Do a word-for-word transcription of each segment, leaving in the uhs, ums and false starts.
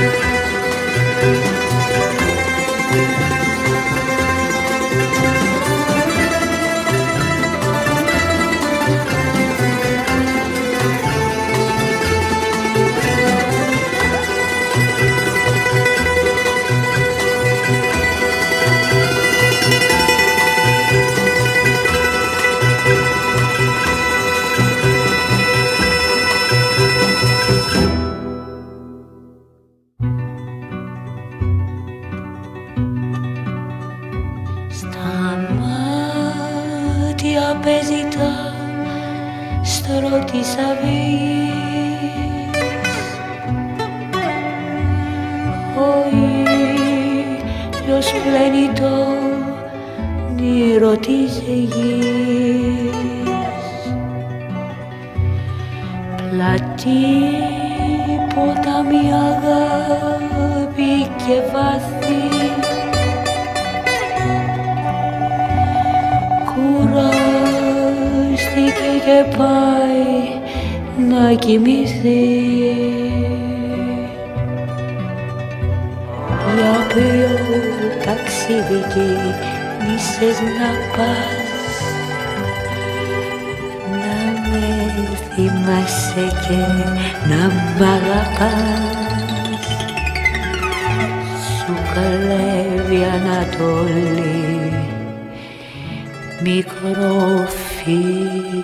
παίζει τα στρώ της αυγής. Ο ήλιος πλένει το όνειρο της γης. Πλατή ποτάμι αγάπη και βάθη, κουράστηκε και πάει να κοιμηθεί. Για ποιο ταξίδι κίνησες να πας, να με θυμάσαι και να μ' αγαπάς. Σου καλεύει Ανατολή μικρό φίλι.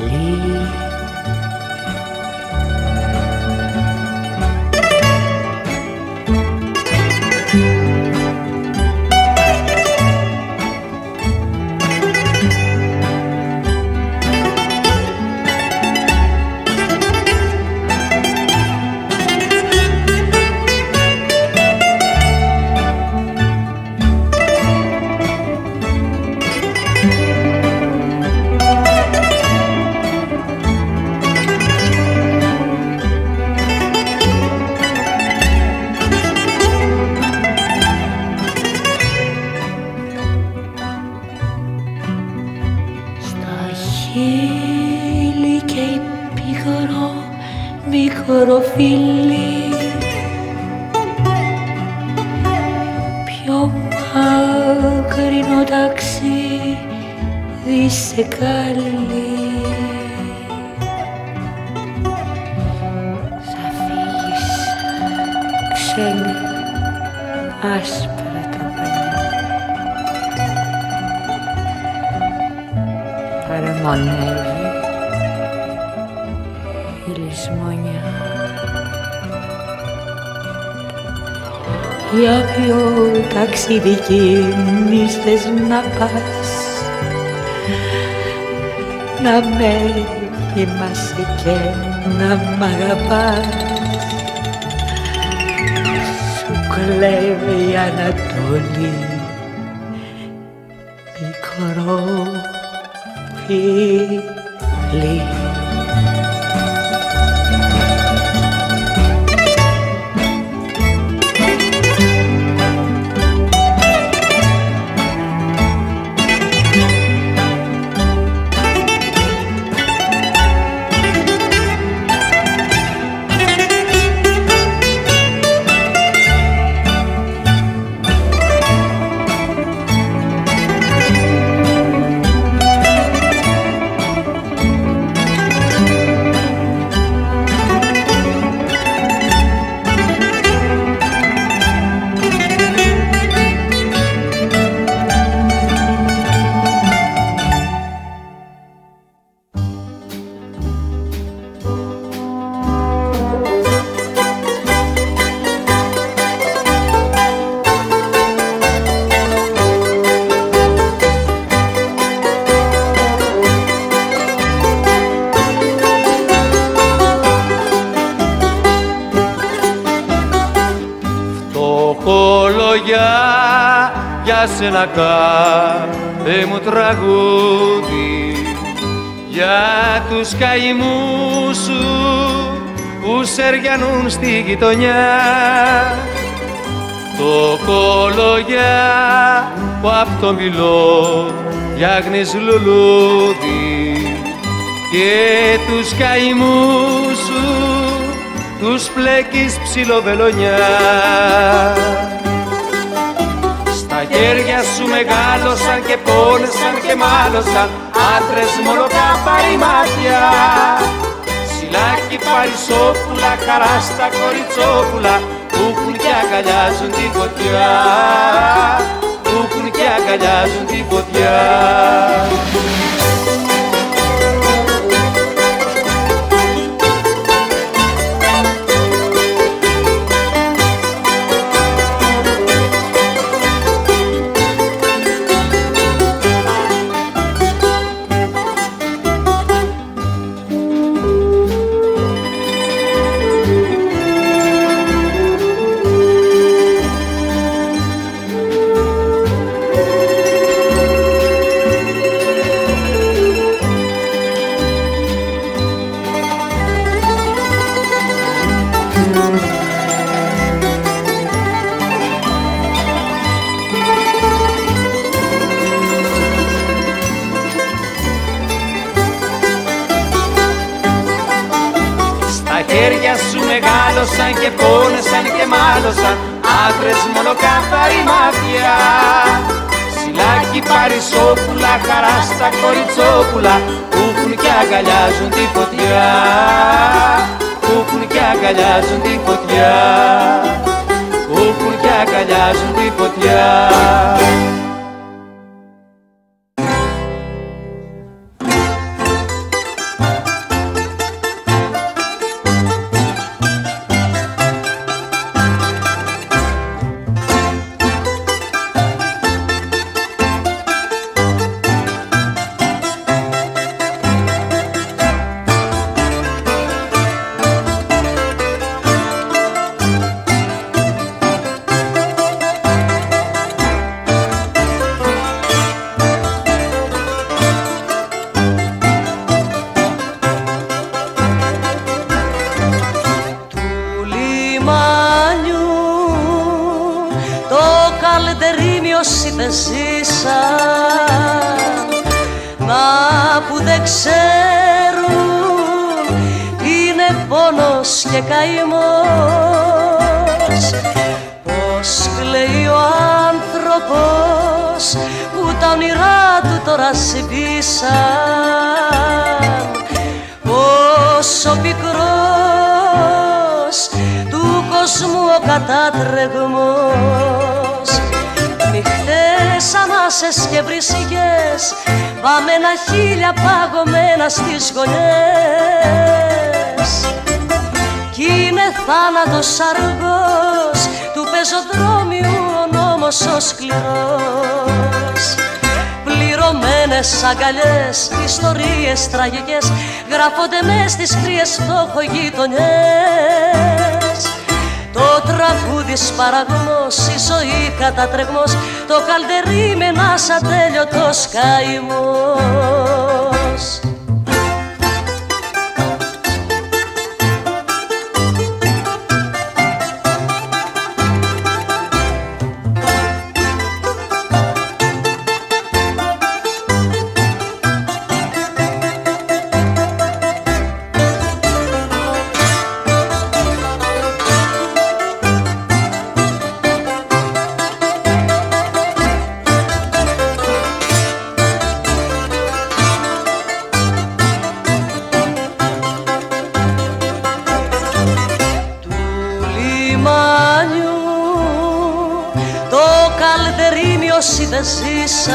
Χείλη και η πικρό μικρό φίλι, πιο μακρινό ταξίδι σε καλεί. Θα φύγεις ξένη άσπρα τα πανιά, παραμονεύει η λησμονιά. Για ποιο ταξίδι κίνησες να πας, να με θυμάσαι και να μ' αγαπάς. Σου κλέβει η Ανατολή μικρό φίλι. Για σένα κάθε μου τραγούδι, για τους καημούς σου που σεριανούν στη γειτονιά. Το κολογιά που απ' το μιλό φτιάχνεις λουλούδι, και τους καημούς σου τους πλέκεις ψιλοβελονιά. Στα χέρια σου μεγάλωσαν και πόνεσαν και μάλωσαν άντρες μολοκάπαροι μάτια. Σιλάκι παρισόπουλα, χαρά στα κοριτσόπουλα που έχουν και αγκαλιάζουν τη φωτιά, που έχουν και αγκαλιάζουν τη φωτιά. Μεγάλωσαν και πόνεσαν και μάλωσαν άντρες μονοκάθαροι μάτια. Σιλάκι παρισόπουλα, χαρά στα κοριτσόπουλα που έχουν και αγκαλιάζουν τη φωτιά, που έχουν και αγκαλιάζουν τη φωτιά, που έχουν και αγκαλιάζουν τη φωτιά. Και καημός, πως κλαίει ο άνθρωπος που τα όνειρά του τώρα σβήσαν, πως ο πικρός του κόσμου ο κατάτρεγμος. Νυχτές ανάσες και βρυσικές, βαμμένα χείλια παγωμένα στις γωνιές. Κι είναι θάνατος αργός του πεζοδρόμιου ο νόμος ο σκληρός. Πληρωμένες αγκαλιές, ιστορίες τραγικές γράφονται μες στις κρύες φτωχογειτονιές. Το τραγούδι σπαραγμός, η ζωή κατατρεγμός, το καλτερί με ένας ατέλειωτος καημός. Όσοι δεν ζήσαν,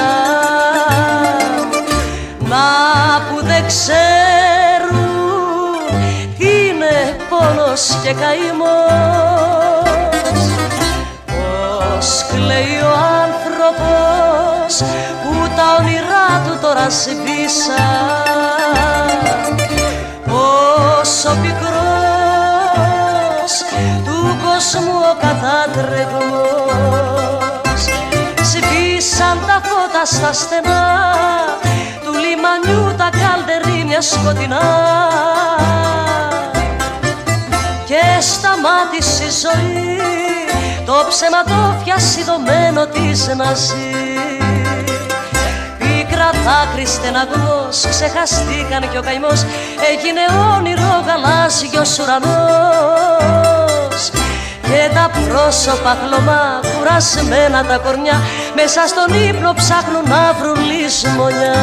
μα που δεν ξέρουν τι είναι πόνος και καημός. Πως κλαίει ο άνθρωπος που τα όνειρά του τώρα σβήσαν, πως ο πικρός του κόσμου ο κατάτρεγμος. Σβήσαν τα φώτα στα στενά του λιμανιού, τα καλτερίμια σκοτεινά, και σταμάτησε η ζωή, το ψεματόφια σιδωμένο της να ζει. Πίκρα ένα δάκρυ στεναγμός, ξεχαστήκαν κι ο καημός, έγινε όνειρο γαλάζιος ουρανός. Και τα πρόσωπα χλωμά, κουρασμένα τα κορμιά, μέσα στον ύπνο ψάχνουν να βρουν λησμονιά.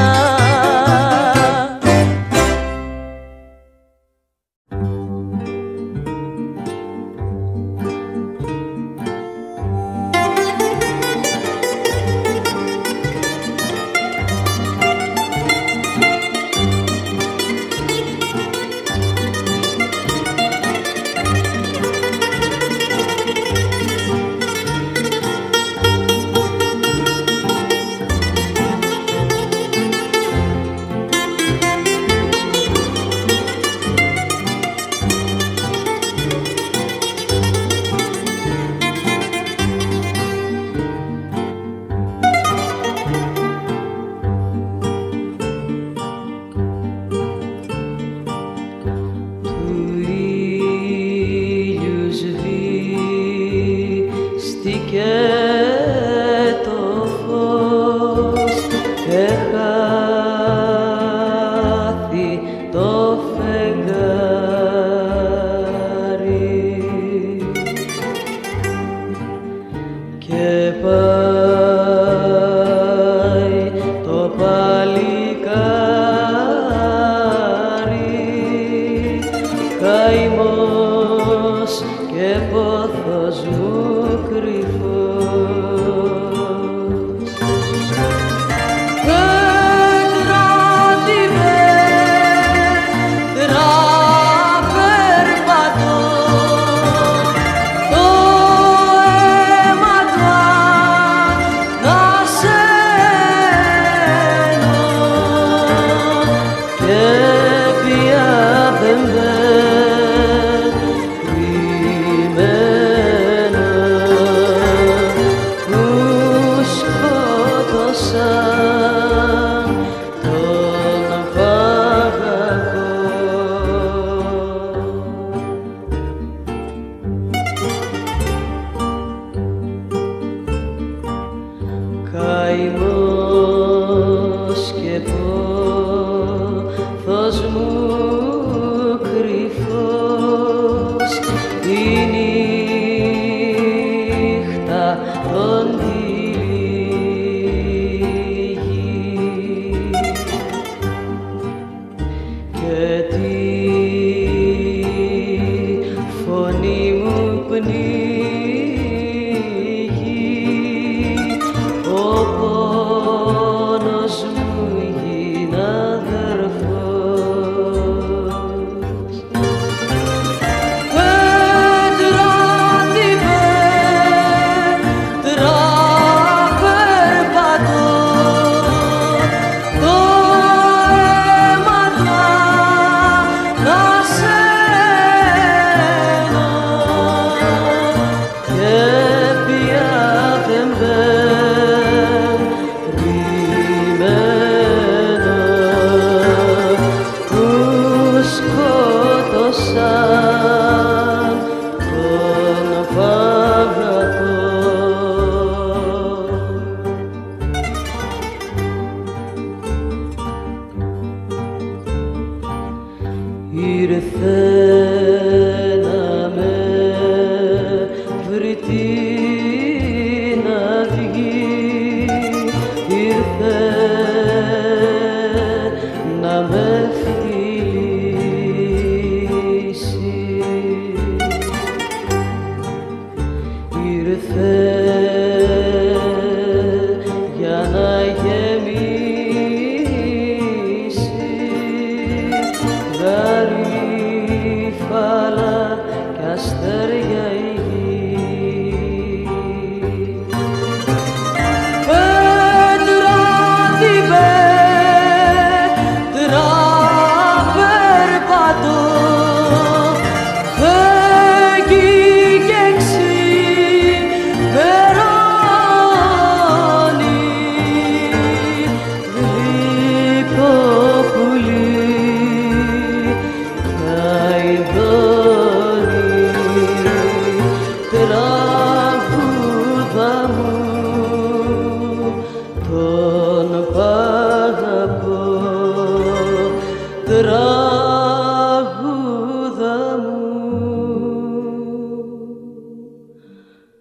Φεύγει και ξημερώνει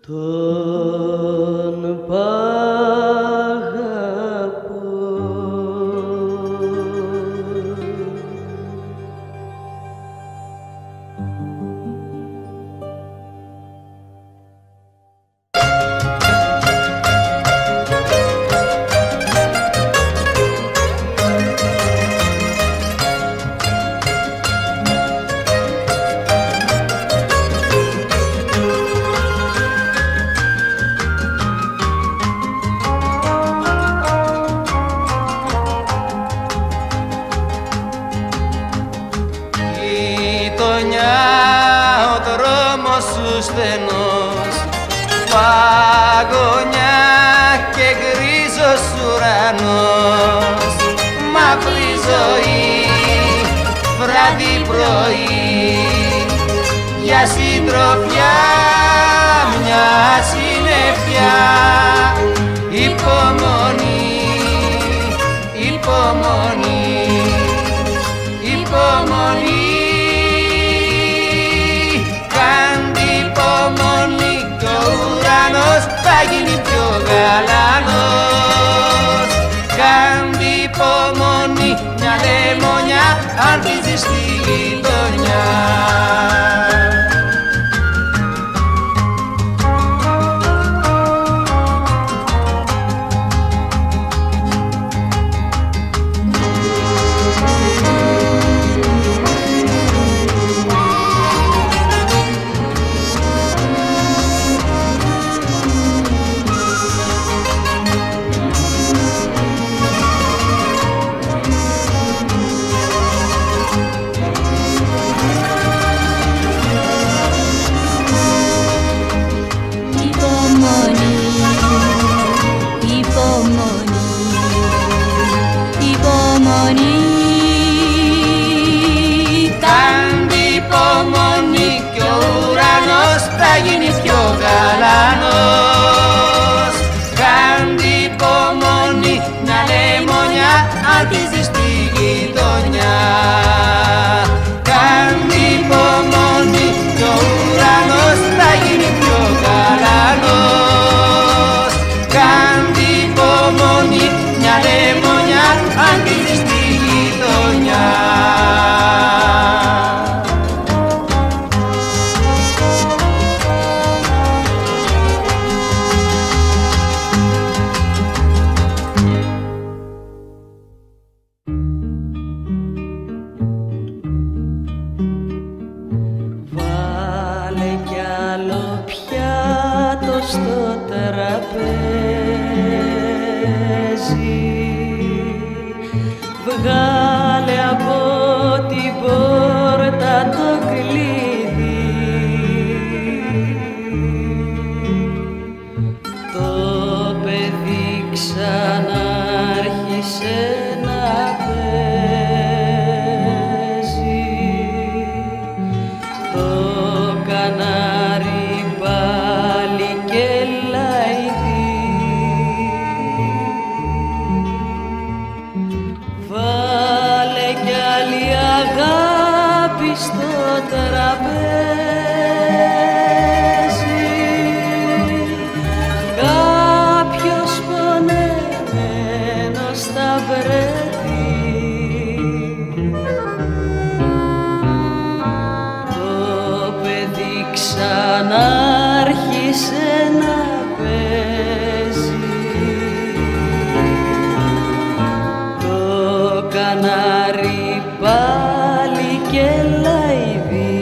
τον παγαπώ. στενός, παγωνιά και γκρίζος ουρανός, μαύρη ζωή, βράδυ πρωί, για συντροφιά μια συννεφιά, υπομονή, υπομονή, υπομονή. Θα γίνει πιο γαλανός. Κάντε υπομονή, μια λεμονιά ανθίζει στη γειτονιά. Θα γίνει πιο γαλανός. Κάντε υπομονή, μια λεμονιά ανθίζει στη γειτονιά. Κάντε υπομονή, κι ο ουρανός θα γίνει πιο γαλανός. Κάντε υπομονή, μια λεμονιά ανθίζει στη γειτονιά. Στο τραπέζι βγάλε από την πόρτα το κλειδί, το παιδί ξανάρχισε να παίζει, το κανάρι στο τραπέζι, κάποιος πονεμένος θα βρεθεί, το παιδί ξανάρχισε να παίζει, το κανάρι πάλι και λαϊδί.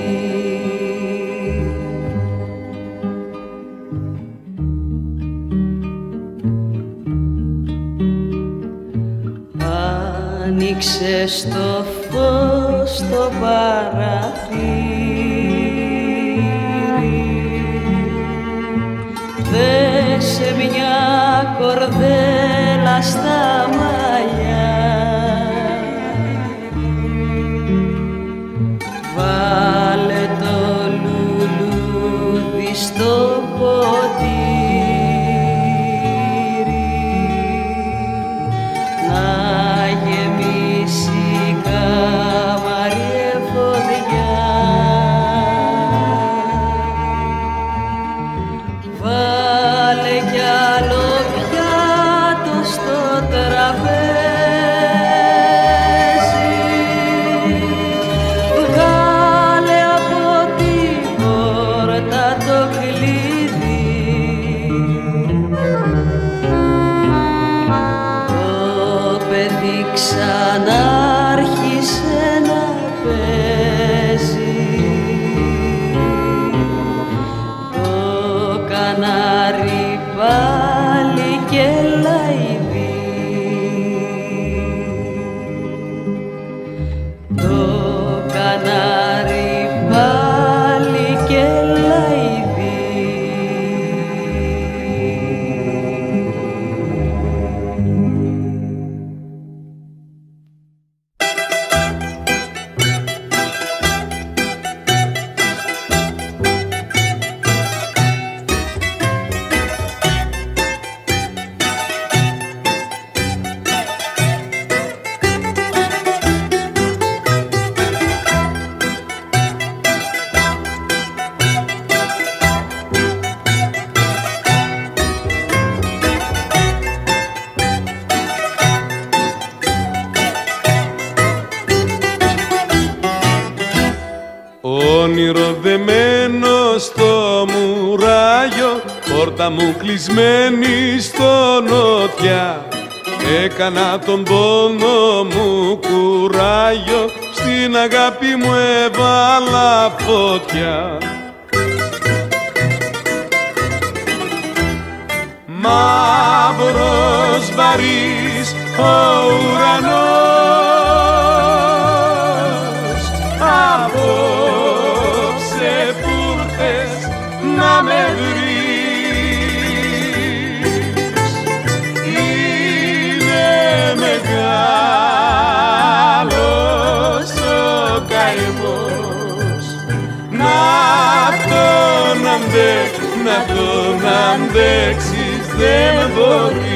Άνοιξε στο φως το παραθύρι, δέσε μια κορδέλα στα μαλλιά, βάλε το λουλούδι στο ποτήρι, να γεμίσει η καμαρή φωτιά. Βάλε κι άλλο πιάτο στο τραπέζι, βγάλε από την πόρτα το κλειδί, το παιδί ξανάρχισε να παίζει, το κανάρι πάλι και λαϊδί, το κανάρι πάλι και λαϊδί. Όνειρο δεμένο στο μουράγιο, πόρτα μου κλεισμένη στο νότια. Έκανα τον πόνο μου κουράγιο, στην αγάπη μου έβαλα φωτιά. Μαύρος βαρύς ο ουρανός, απόψε που ήρθες να με βρεις. Είναι μεγάλος ο καημός, να τον αντέ, να τον αντέξεις δεν μπορείς.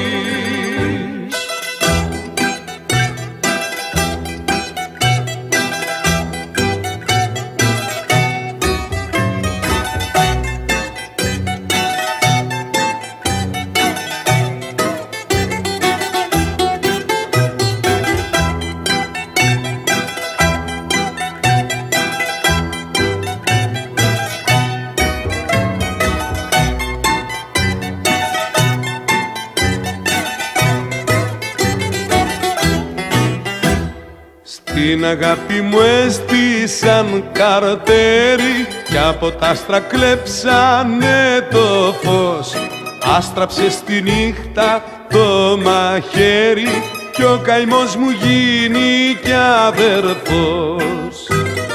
Την αγάπη μου έστησαν καρτέρι κι από τ' άστρα κλέψανε το φως. Άστραψε στη νύχτα το μαχαίρι κι ο καημός μου γίνει κι αδερφός.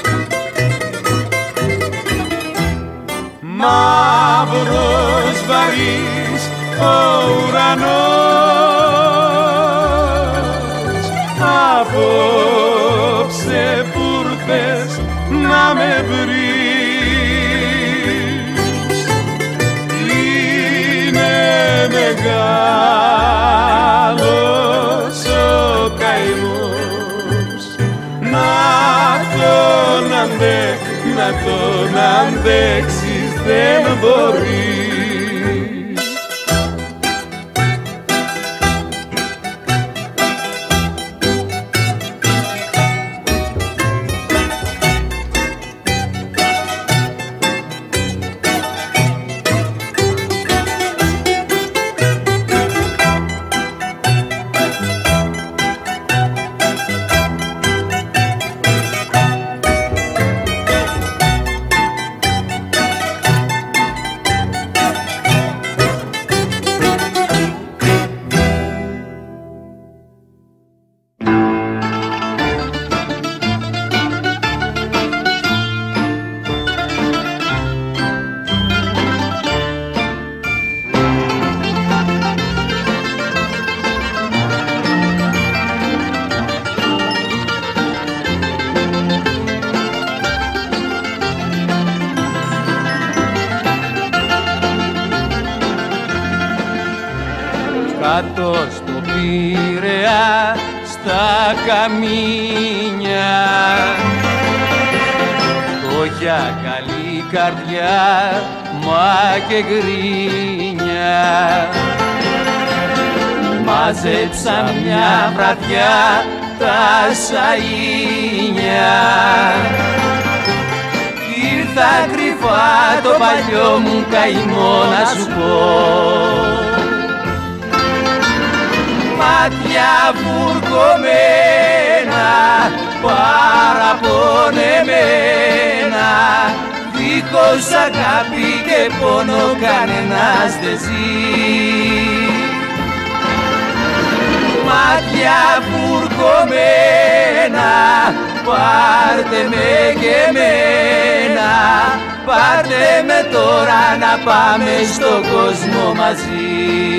Μαύρος βαρύς ο ουρανός, απόψε που ήρθες να με βρεις. Είναι μεγάλος ο καημός, να τον αντέ, να τον αντέξεις δεν μπορείς. κάτω στο Πειραιά στα καμίνια. Το για καλή καρδιά μα και γκρίνια. Μάζεψα μια βραδιά τα σαΐνια, ήρθα κρυφά το παλιό μου καημό να σου πω. Μάτια βουρκωμένα, παραπονεμένα, δίχως αγάπη και πόνο κανένας δεν ζει. Μάτια βουρκωμένα, πάρτε με και εμένα, πάρτε με τώρα να πάμε στον κόσμο μαζί.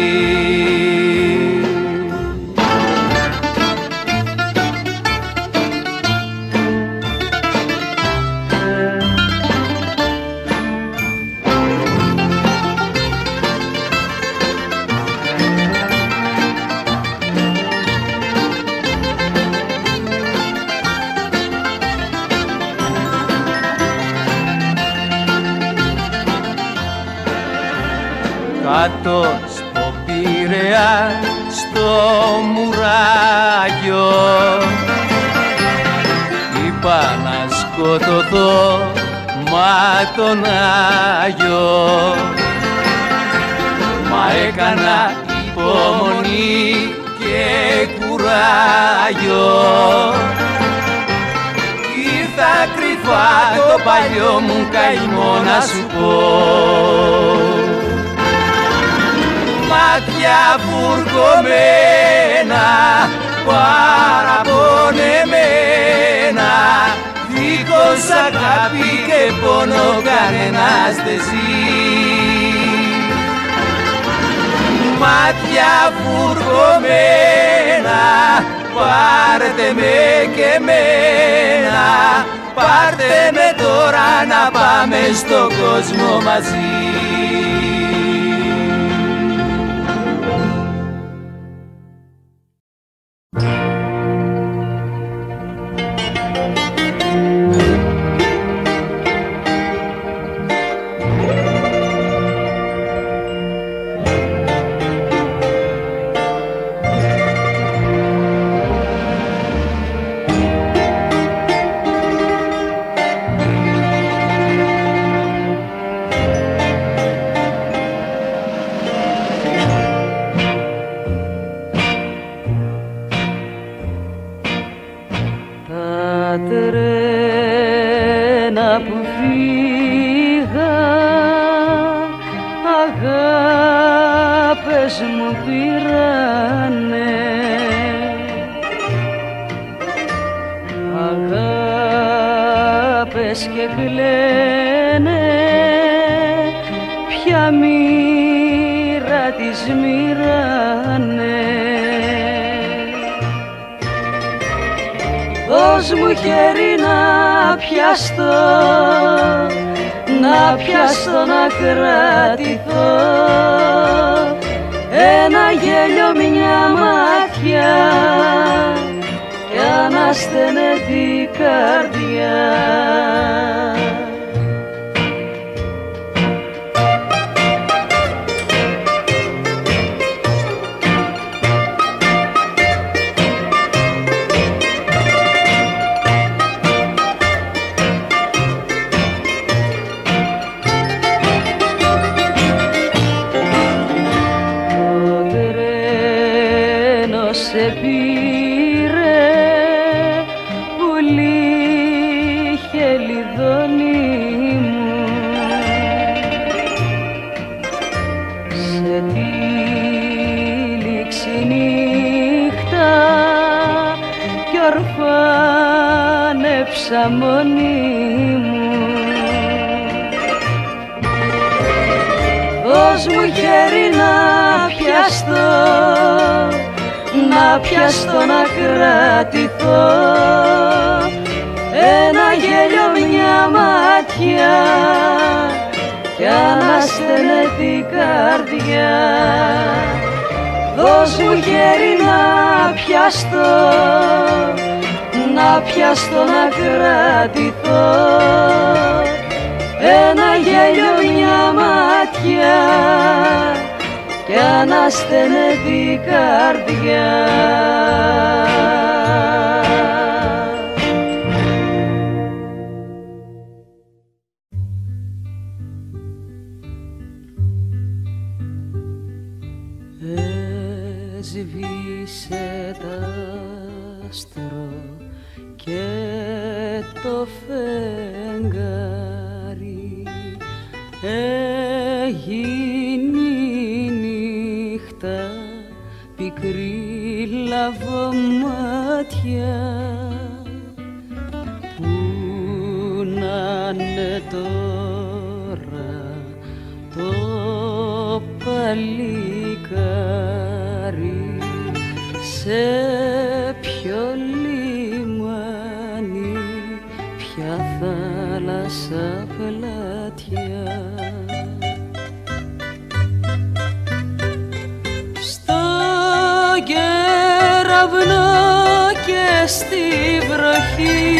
Κάτω στο Πειραιά, στο μουράγιο, είπα να σκοτωθώ, μα τον Άγιο. Μα έκανα υπομονή και κουράγιο, ήρθα κρυφά το παλιό μου καημό να σου πω. Μάτια βουρκωμένα, παραπονεμένα, δίχως αγάπη και πόνο κανένας δεν ζει. Μάτια βουρκωμένα, πάρτε με και εμένα, πάρτε με τώρα να πάμε στον κόσμο μαζί. Δώσ' μου χέρι να πιαστώ, να πιαστώ να κρατηθώ, ένα γέλιο μια μάτια κι αναστενετή καρδιά. Σε πήρε πουλί χελιδόνι μου, σε τύλιξη νύχτα κι ορφάνεψα μόνη μου. Δώσ' μου χέρι να πιαστώ, να πιαστώ να κρατηθώ, ένα γέλιο μια μάτια κι αναστενετή καρδιά. Δώσ' μου χέρι να πιαστώ, να πιαστώ να κρατηθώ, ένα γέλιο, μια ματιά κι αναστενεύει η καρδιά. Έσβησε τ' άστρο και το φεγγάρι, έγινε η νύχτα πικρή λαβομάτια. Πού να είναι τώρα το παλικάρι, σε ποιο λιμάνι, ποια θάλασσα πλατιά. Στο κεραυνό και στη βροχή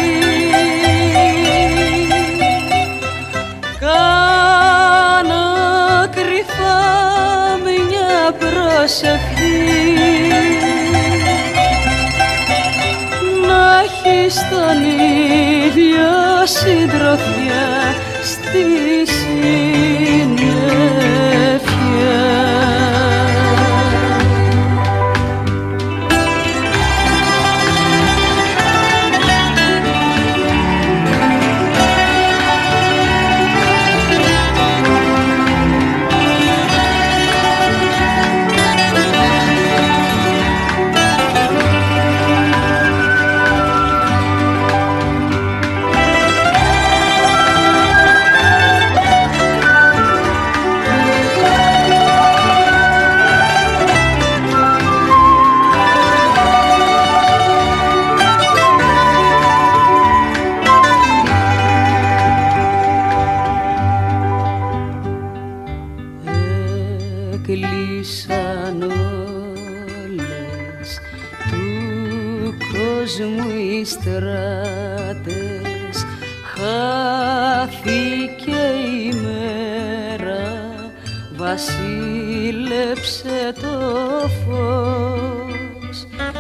κάνω κρυφά μια προσευχή, να έχεις τον ίδιο συντροφιά στη συννεφιά. Κλείσαν όλες του κόσμου οι στράτες, χάθηκε η μέρα, βασίλεψε το φως.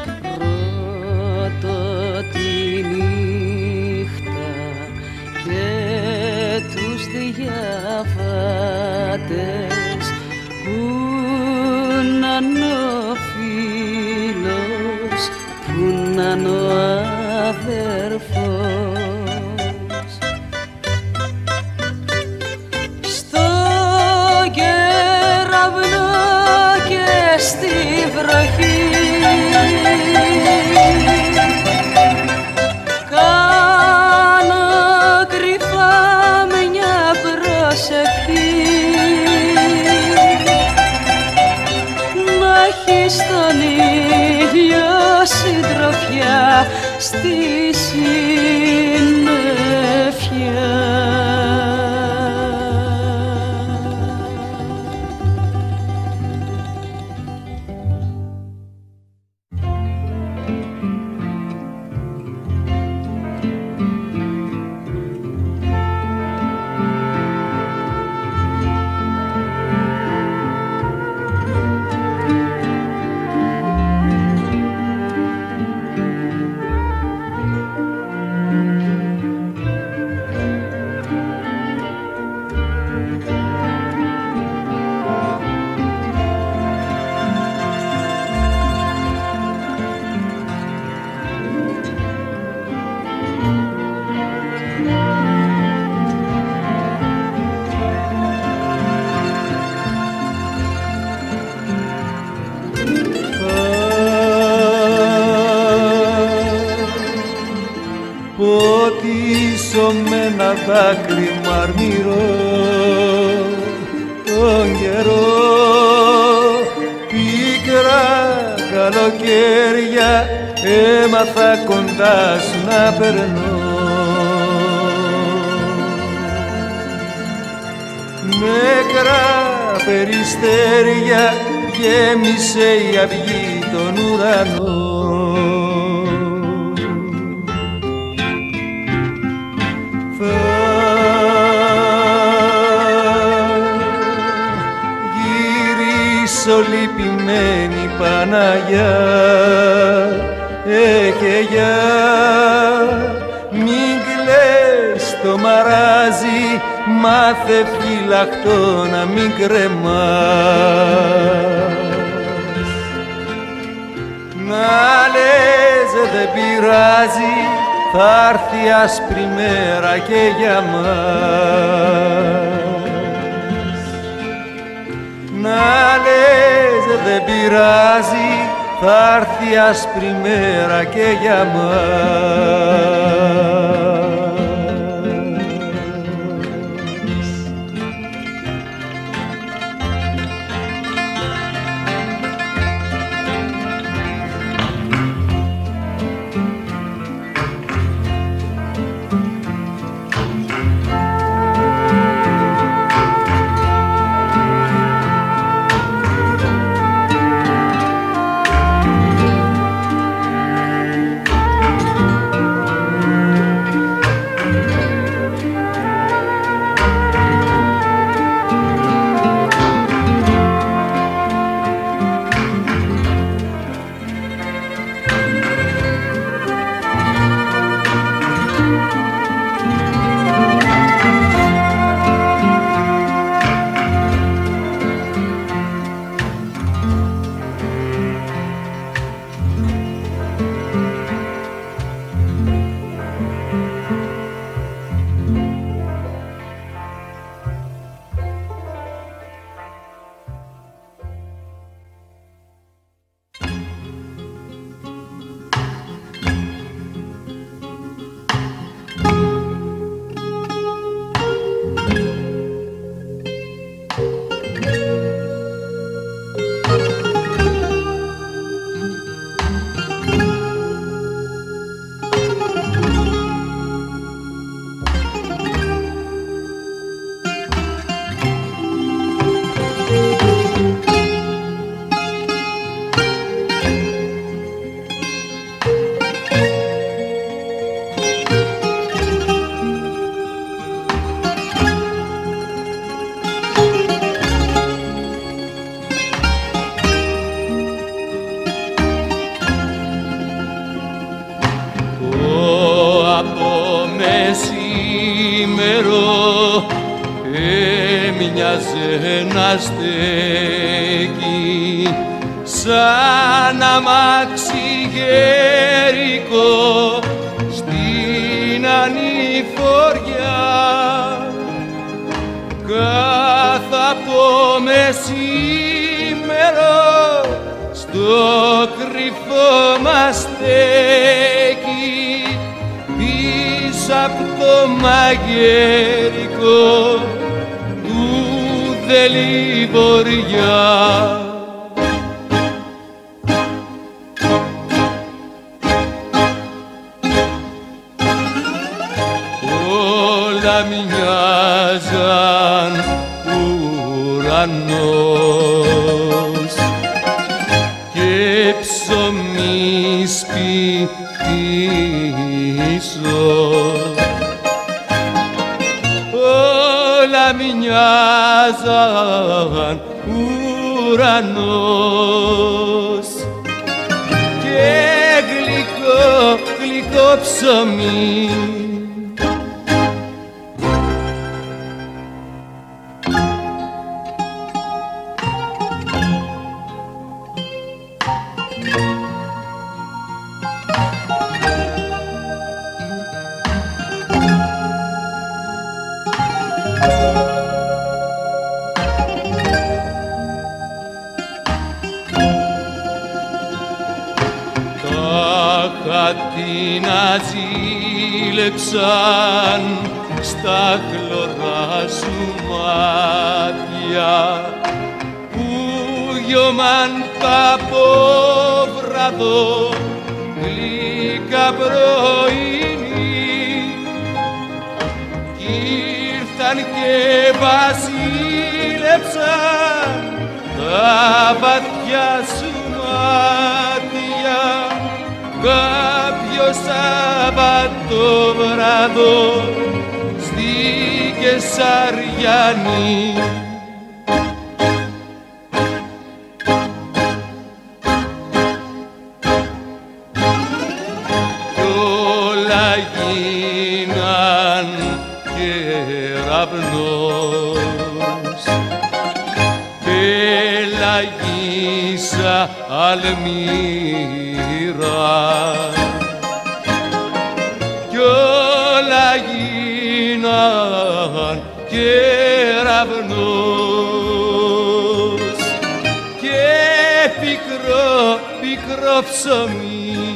Ρωτώ τη νύχτα και τους διαβάτες, πού να είναι ο φίλος, πού να είναι ο αδερφός. Στο κεραυνό και στη βροχή κάνω κρυφά μια προσευχή, στον ίδιο συντροφιά στη συννεφιά. Ποτίσω με ένα δάκρυ μαρμυρό τον καιρό, πίκρα καλοκαίρια έμαθα κοντά σου να περνώ. Νεκρά περιστέρια γέμισε η αυγή τον ουρανό. Θα μισολυπημένη Παναγιά. Ε, και για μην κλαις το μαράζι, μάθε φυλακτό να μην κρεμάς. Να λες δεν πειράζει, θα έρθει άσπρη μέρα και για μας. Να λες δεν πειράζει, θα έρθει άσπρη μέρα και για μας. να στέκει σαν αμάξι γερικό στην ανηφοριά. Κάθε από μεσήμερο στο κρυφό μας στέκει πίσω απ' το μαγερικό του Δελιβοριά. Όλα μοιάζαν ουρανός και ψωμί σπιτίσω. Όλα μοιάζαν ουρανός και γλυκό, γλυκό ψωμί. Να ζήλεψαν στα χλωρά σου μάτια που γιωμάν τα απόβραδο γλυκά πρωινή κι ήρθαν και βασίλεψαν τα βαθιά σου μάτια. Κάποιο Σάββατο βράδο στη Κεσαριανή γίναν κεραυνός, Πελαγίσα αλμύρα κι όλα γίναν κεραυνός και πικρό, πικρό ψωμί.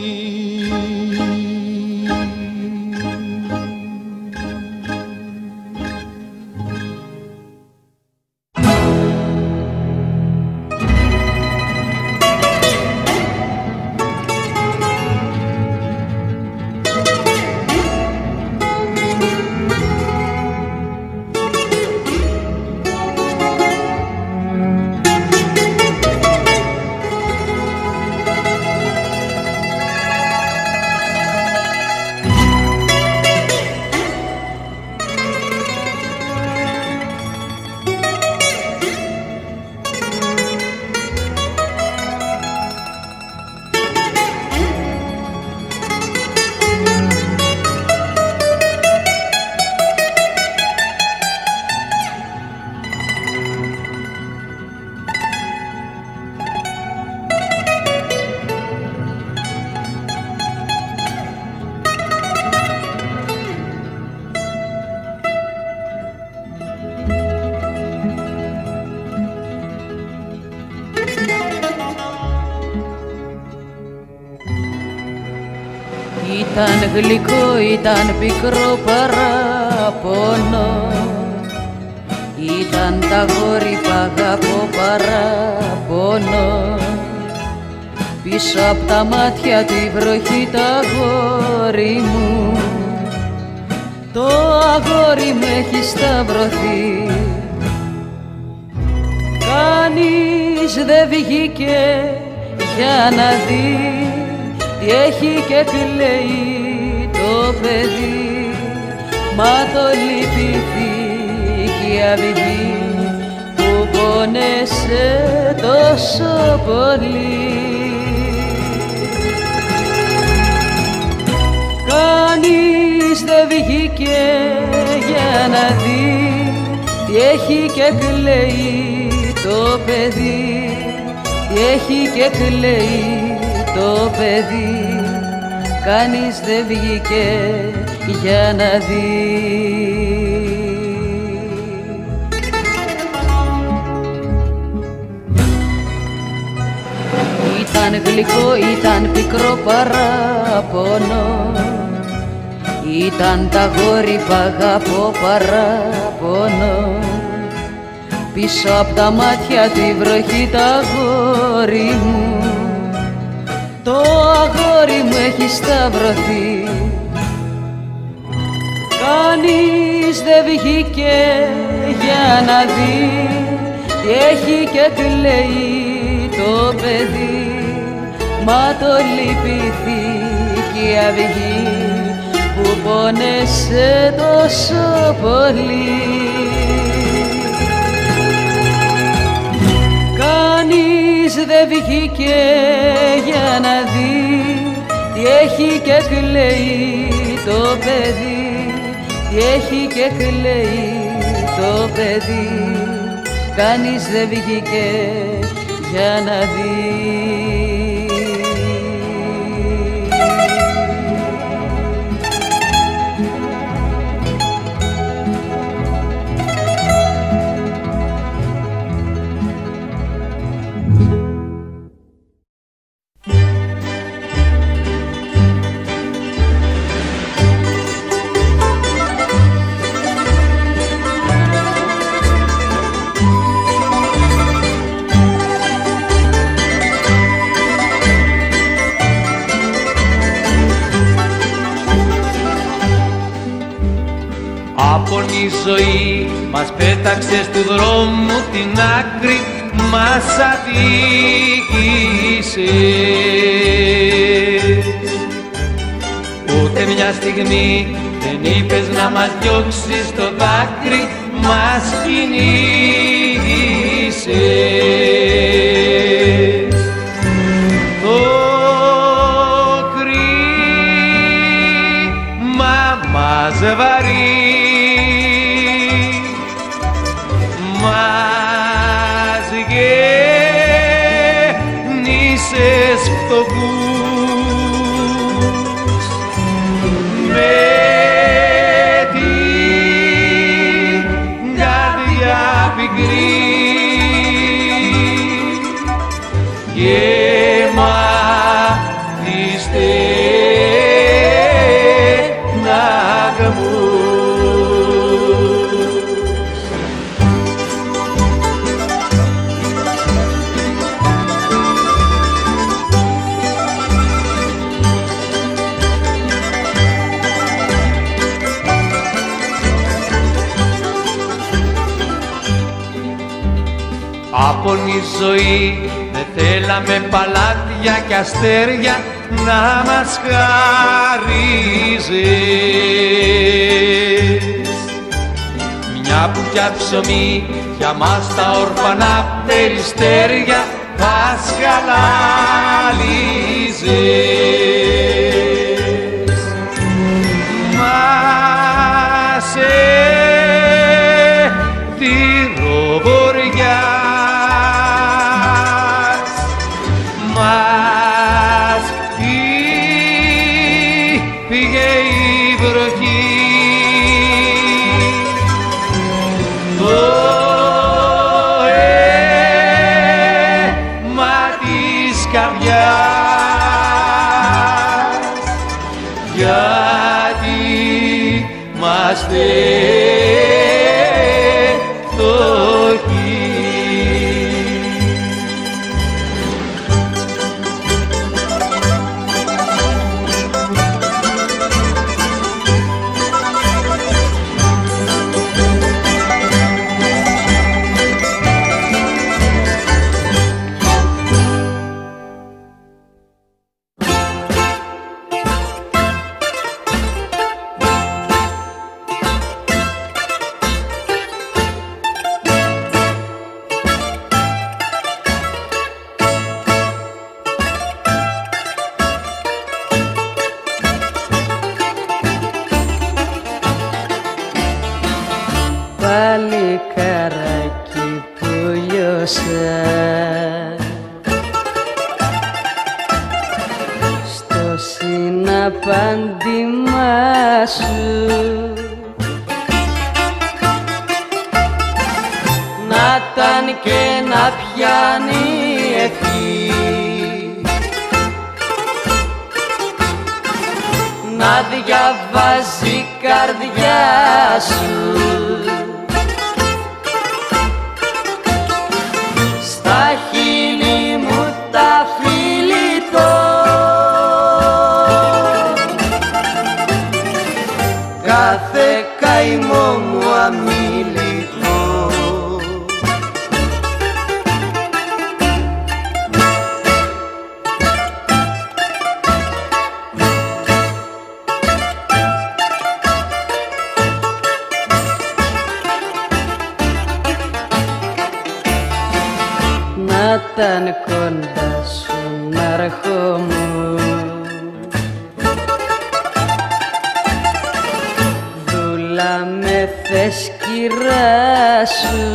Ήταν γλυκό, ήταν πικρό παράπονο, ήταν τα γόρι π' αγαπώ παράπονο. Πίσω απ' τα μάτια τη βροχή τα αγόρι μου, το αγόρι μου έχει σταυρωθεί. Κανείς δεν βγήκε για να δει τι έχει και κλαίει το παιδί, μα το λυπηθεί κι η αυγή που πόνεσε τόσο πολύ. Κανείς δεν βγήκε για να δει τι έχει και κλαίει το παιδί, τι έχει και κλαίει το παιδί. Κανείς δεν βγήκε για να δει. Ήταν γλυκό, ήταν πικρό παράπονο, ήταν τα γόρι π' αγαπώ παράπονο. Πίσω απ' τα μάτια τη βροχή τα αγόρι μου, το αγόρι μου έχει σταυρωθεί. Κανείς δεν βγήκε για να δει τι έχει και κλαίει το παιδί, μα το λυπηθεί κι η αυγή που πόνεσε τόσο πολύ. Κανείς δεν βγήκε για να δει τι έχει και κλαίει το παιδί, τι έχει και κλαίει το παιδί. Κανείς δεν βγήκε για να δει. Η ζωή μας πέταξε του δρόμου την άκρη, μας αδίκησε. Ούτε μια στιγμή δεν είπες να μας διώξεις το δάκρυ, μας κινείσες. Το κρίμα φτωχούς με την καρδιά πικρή γεμάτη στεναγμούς. Άπονη ζωή, δεν θέλαμε παλάτια κι αστέρια να μας χαρίζεις. Μια μπουκιά ψωμί για μας τα ορφανά περιστέρια θα σκαλαλίζεις. Μας εθυροβοριάς, μας πήγε η βροχή, το αίμα της καρδιάς, γιατί είμαστε φτωχοί. Παλικάρακι που λιώσα στο συναπάντημά σου, να ήταν και να πιάνει ευχή, να διαβάζει η καρδιά σου στα χείλη μου τα φιλιτώ, κάθε καημό μου αμιλητό. Να ήταν κοντά σου να ερχόμουν, δούλα με θες κυρά σου,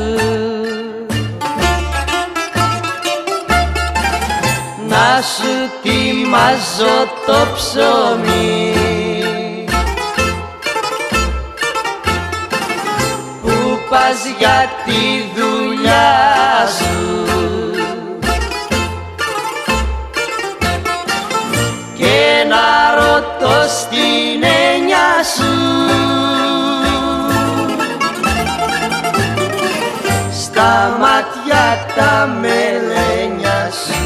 να σου τιμάζω το ψωμί που πας για τη δουλειά σου και να ρωτώ στην έννοια σου στα μάτια τα μελένια σου.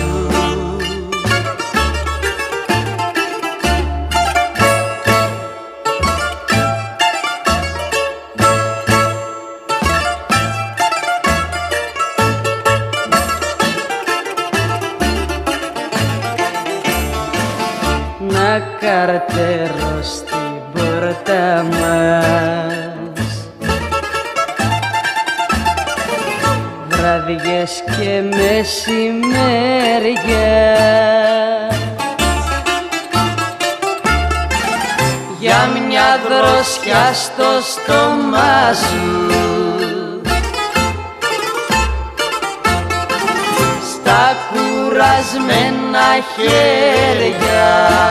Να καρτερώ στην πόρτα μας βραδιές και μεσημέρια, για μια δροσιά στο στόμα σου, στα στα κουρασμένα χέρια.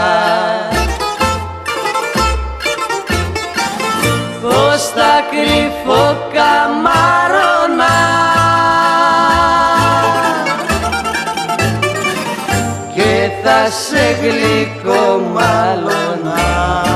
Πώς θα κρυφώ καμάρωνα και θα σε γλυκομάλωνα.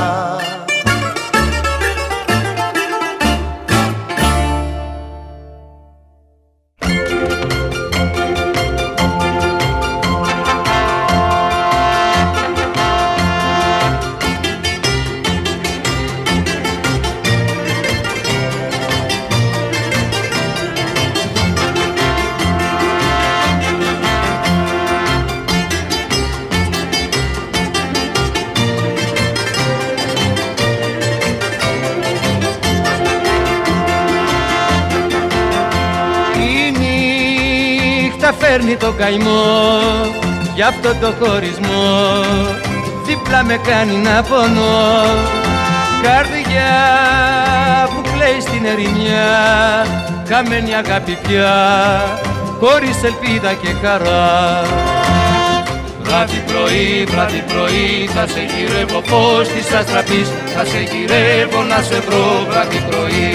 Φέρνει το καημό γι' αυτό το χωρισμό, δίπλα με κάνει να πονώ. Καρδιά που κλαίει στην ερημιά, χαμένη αγάπη πια, χωρίς ελπίδα και χαρά. Βράδυ πρωί, βράδυ πρωί, θα σε γυρεύω πως της αστραπής, θα σε γυρεύω να σε βρω βράδυ πρωί.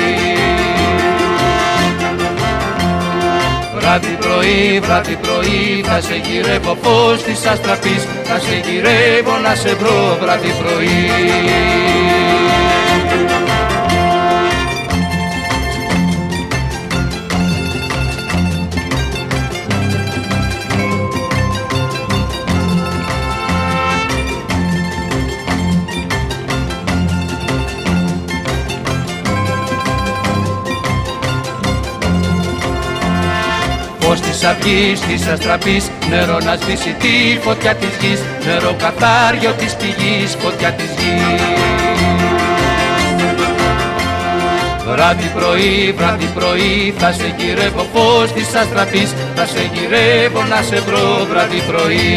Βράδυ πρωί, βράδυ πρωί, θα σε γυρεύω φως της αστραπής, θα σε γυρεύω να σε βρω βράδυ πρωί. Φως της αυγής, της αστραπής, νερό να σβήσει τη φωτιά της γης, νερό καθάριο της πηγής, φωτιά της γης. Βράδυ πρωί, βράδυ πρωί, θα σε γυρεύω φως της αστραπής, θα σε γυρεύω να σε βρω βράδυ πρωί.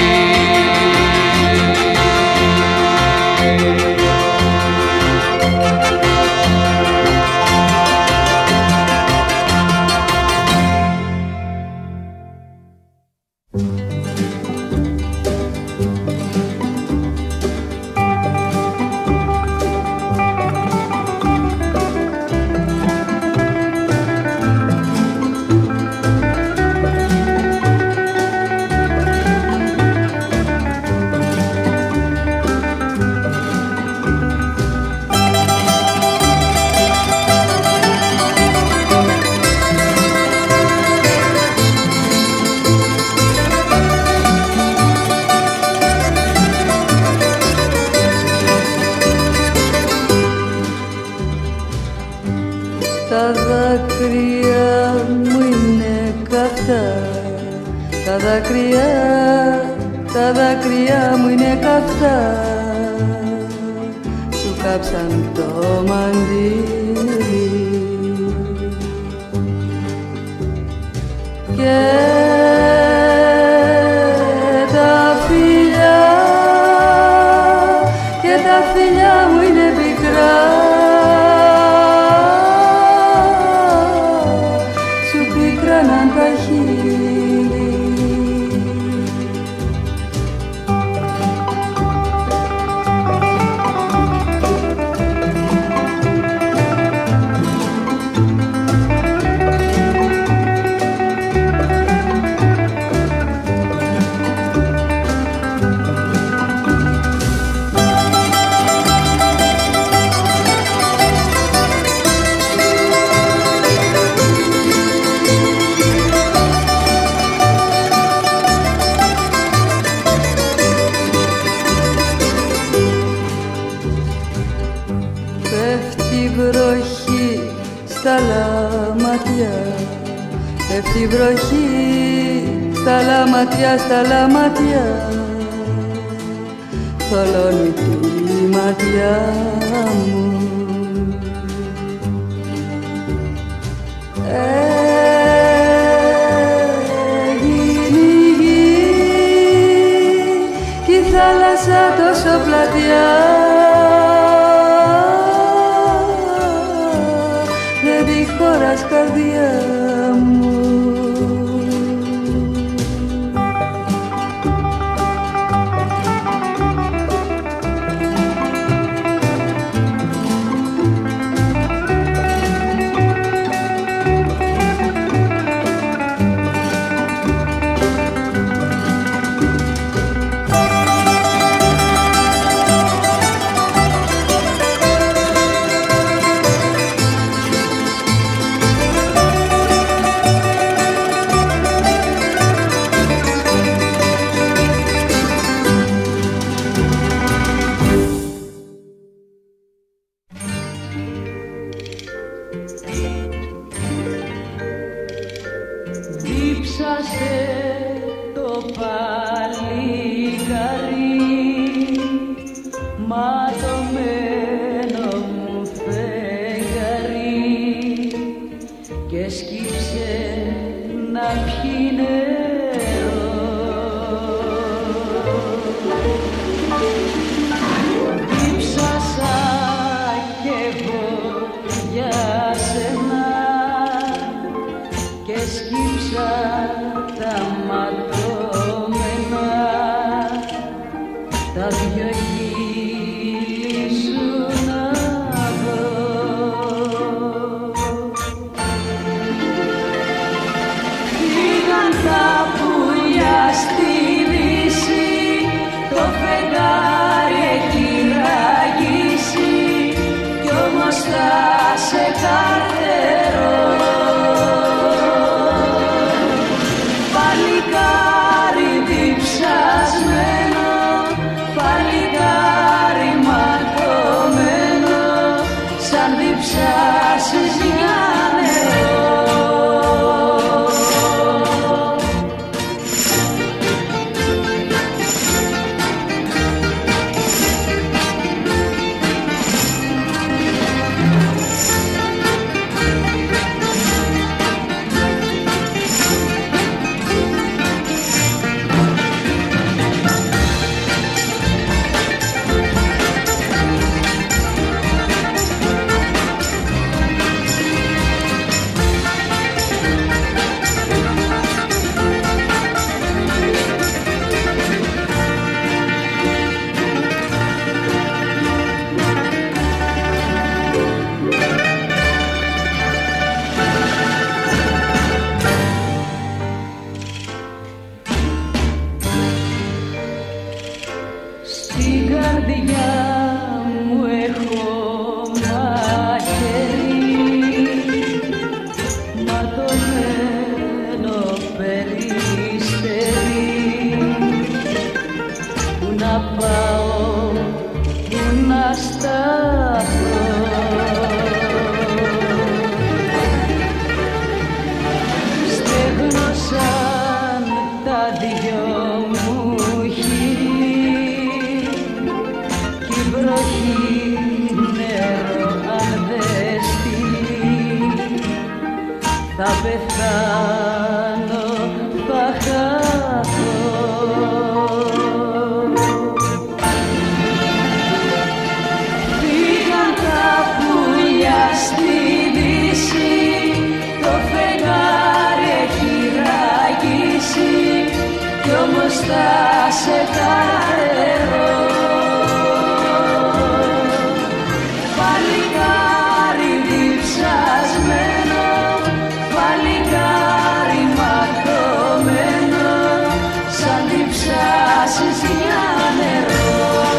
Τα δάκρυα μου είναι καυτά, τα δάκρυα, τα δάκρυα μου είναι καυτά. Σου κάψαν το μαντίλι και τα φιλιά, και τα φιλιά μου είναι πικρά. Πέφτει η βροχή στα λαματιά, στα λαματιά, θολώνει τη ματιά μου. Έγινε η γη κι η θάλασσα τόσο πλατιά, δεν τη χωράς καρδιά μου. καρδιά μου έχω μαχαίρι, ματωμένο περιστέρι. Πού να πάω, πού να σταθώ, στέγνωσαν τα δυο μου χείλη κι η βροχή νερό αν δεν στείλει θα πεθάνω, θα χαθώ. Φύγαν τα πουλιά στη δύση, το φεγγάρι έχει ραγίσει κι όμως θα σε καθαρώ. Παλικάρι διψασμένο, παλικάρι ματωμένο, σαν διψάσεις για νερό.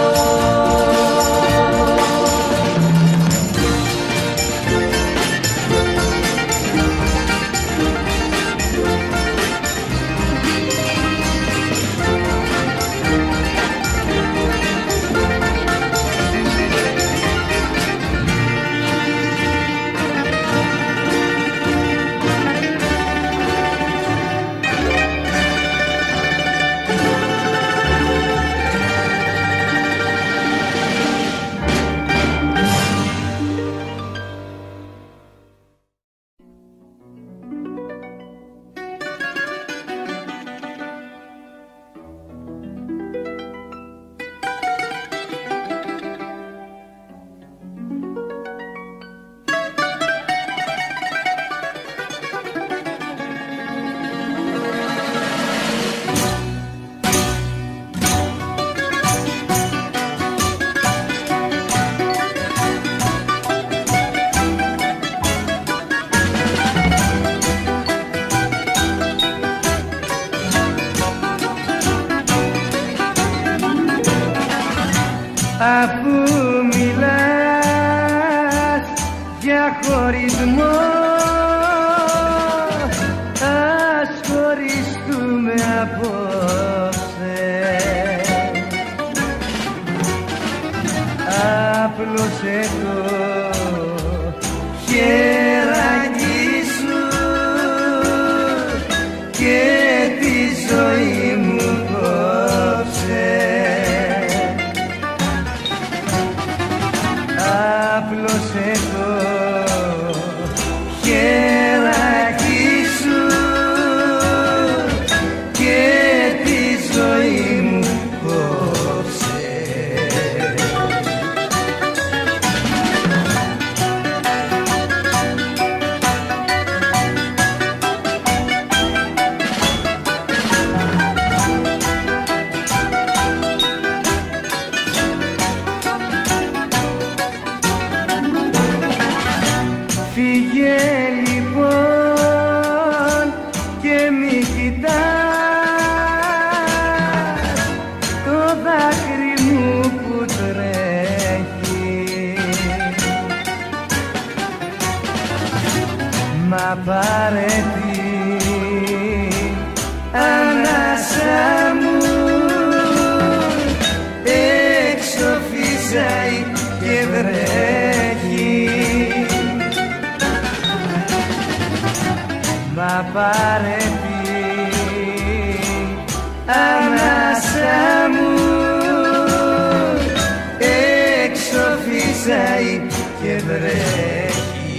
Αφού μιλάς για χωρισμό, ας χωριστούμε απόψε. Άπλωσε το χεράκι σου και τη ζωή μου κόψε. Άπλωσε το χεράκι σου και τη ζωή μου κόψε. Φύγε λοιπόν και μη κοιτάς το δάκρυ μου που τρέχει, μα πάρε την ανάσα μου, έξω φυσάει και βρέχει. Μα πάρε την ανάσα μου, έξω φυσάει και βρέχει.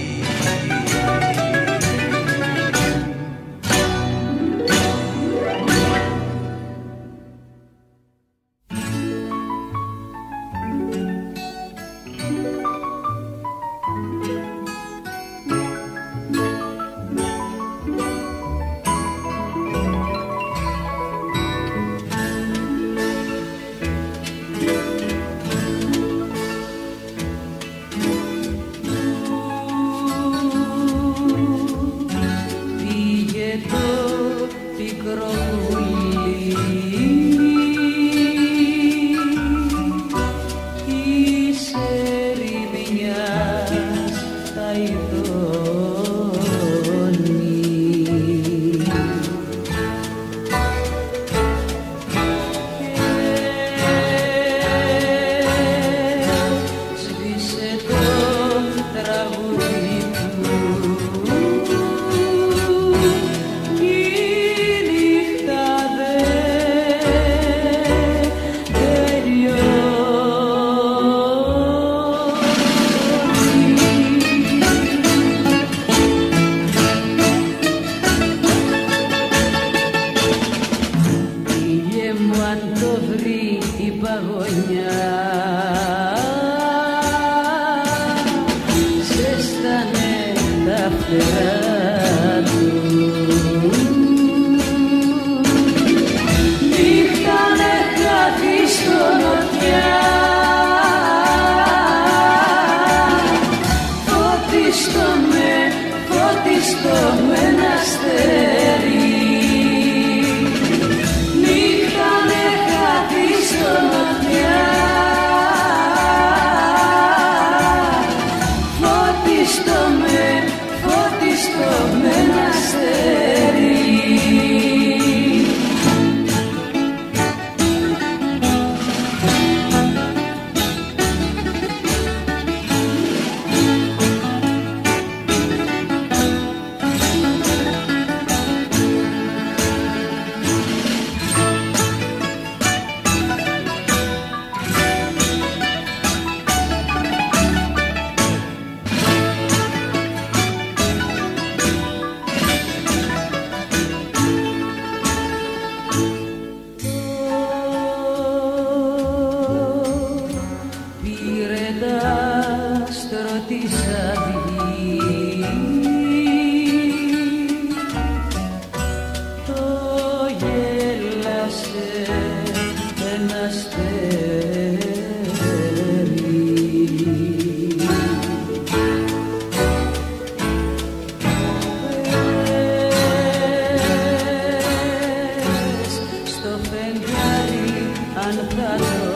αν θα το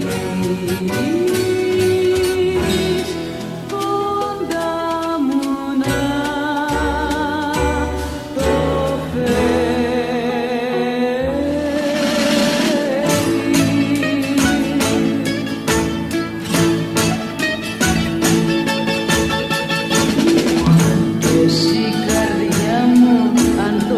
δεις κοντά μου να το φέρει. Εσύ καρδιά μου αν το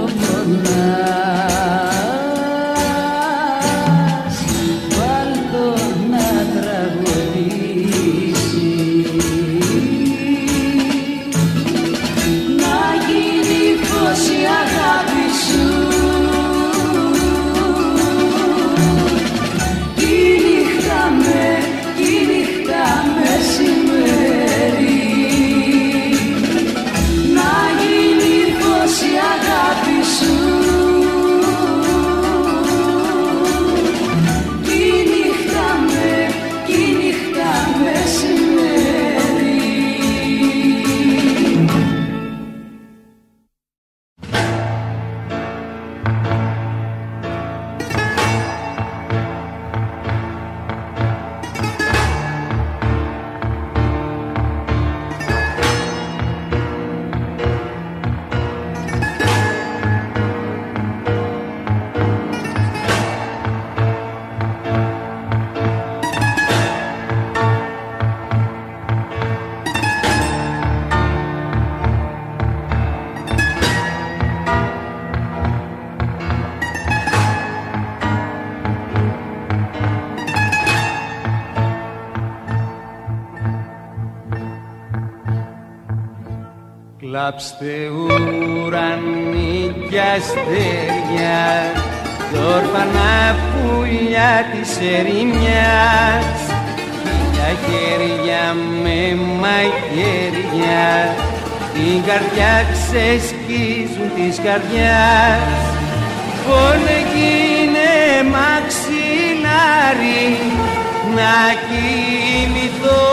πονάς, βάλ' το να τραγουδήσει, να γίνει φως η αγάπη σου, κι η νύχτα με, κι η νύχτα μεσημέρι, να γίνει φως η αγάπη σου, κι η νύχτα με, κι η νύχτα μεσημέρι. Κλάψτε ουρανή κι αστέρια, κι όρφανα πουλιά της ερημιάς, χίλια χέρια με μαχαίρια την καρδιά ξεσκίζουν της καρδιάς. Πόνε γίνε μαξιλάρι να κοιμηθώ,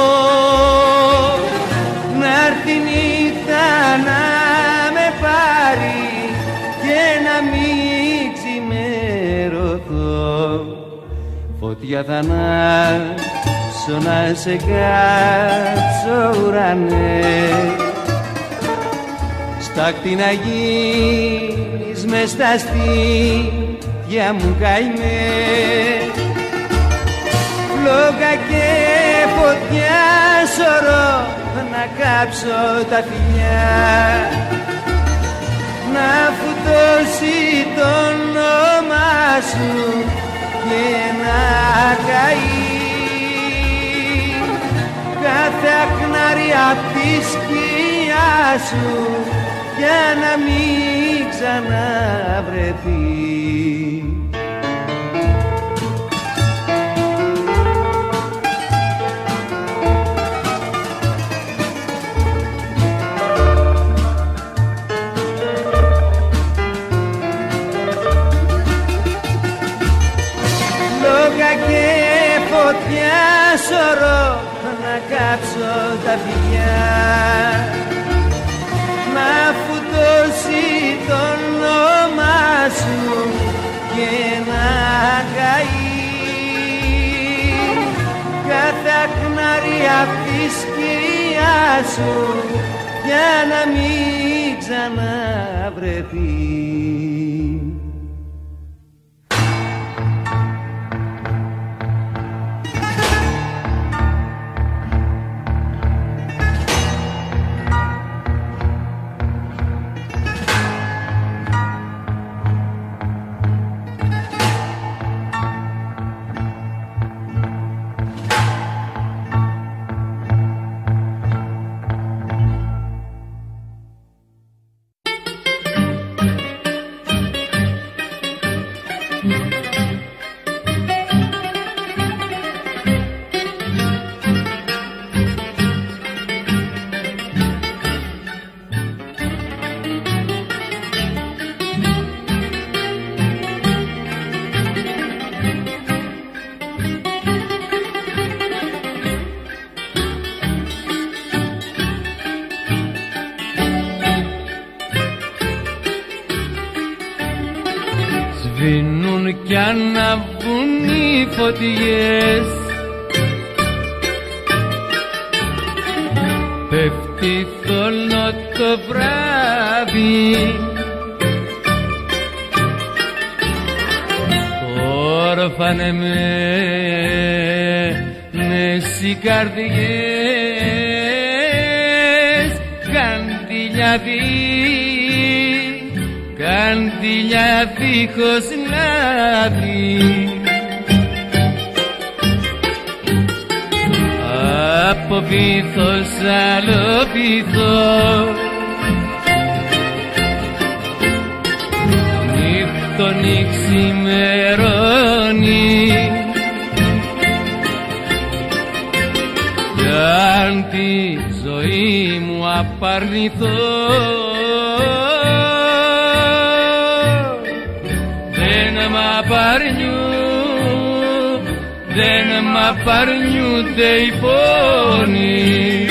να'ρθει νύχτα να με πάρει και να μην ξημερωθώ. Φωτιά θανάσω να σε κάτσω ουρανέ, στάκτη να γίνεις μες στα στήθια μου καημέ. Φλόγα και φωτιά σωρό να κάψω τα φιλιά, να φουτώσει το όνομα σου και να καεί κάθε αχνάρι απ' τη σκιά σου για να μην ξαναβρεθεί. Και φωτιά σωρό να κάψω τα φιλιά, να φουτώσει το όνομα σου και να καεί κάθε αχνάρι απ' τη σκιά σου για να μην ξαναβρεθεί. σβήνουν κι αναβούν οι φωτιές, πέφτει θολό το βράδυ, όρφανε με οι καρδιές, καντήλια καντήλια δίχως λάδι. Από βήθος άλλο βήθος, νύχτωνει ξημερώνει, κι αν τη ζωή μου απαρνηθώ, δεν μ' απαρνιούν, δεν μ' απαρνιούνται οι πόνοι.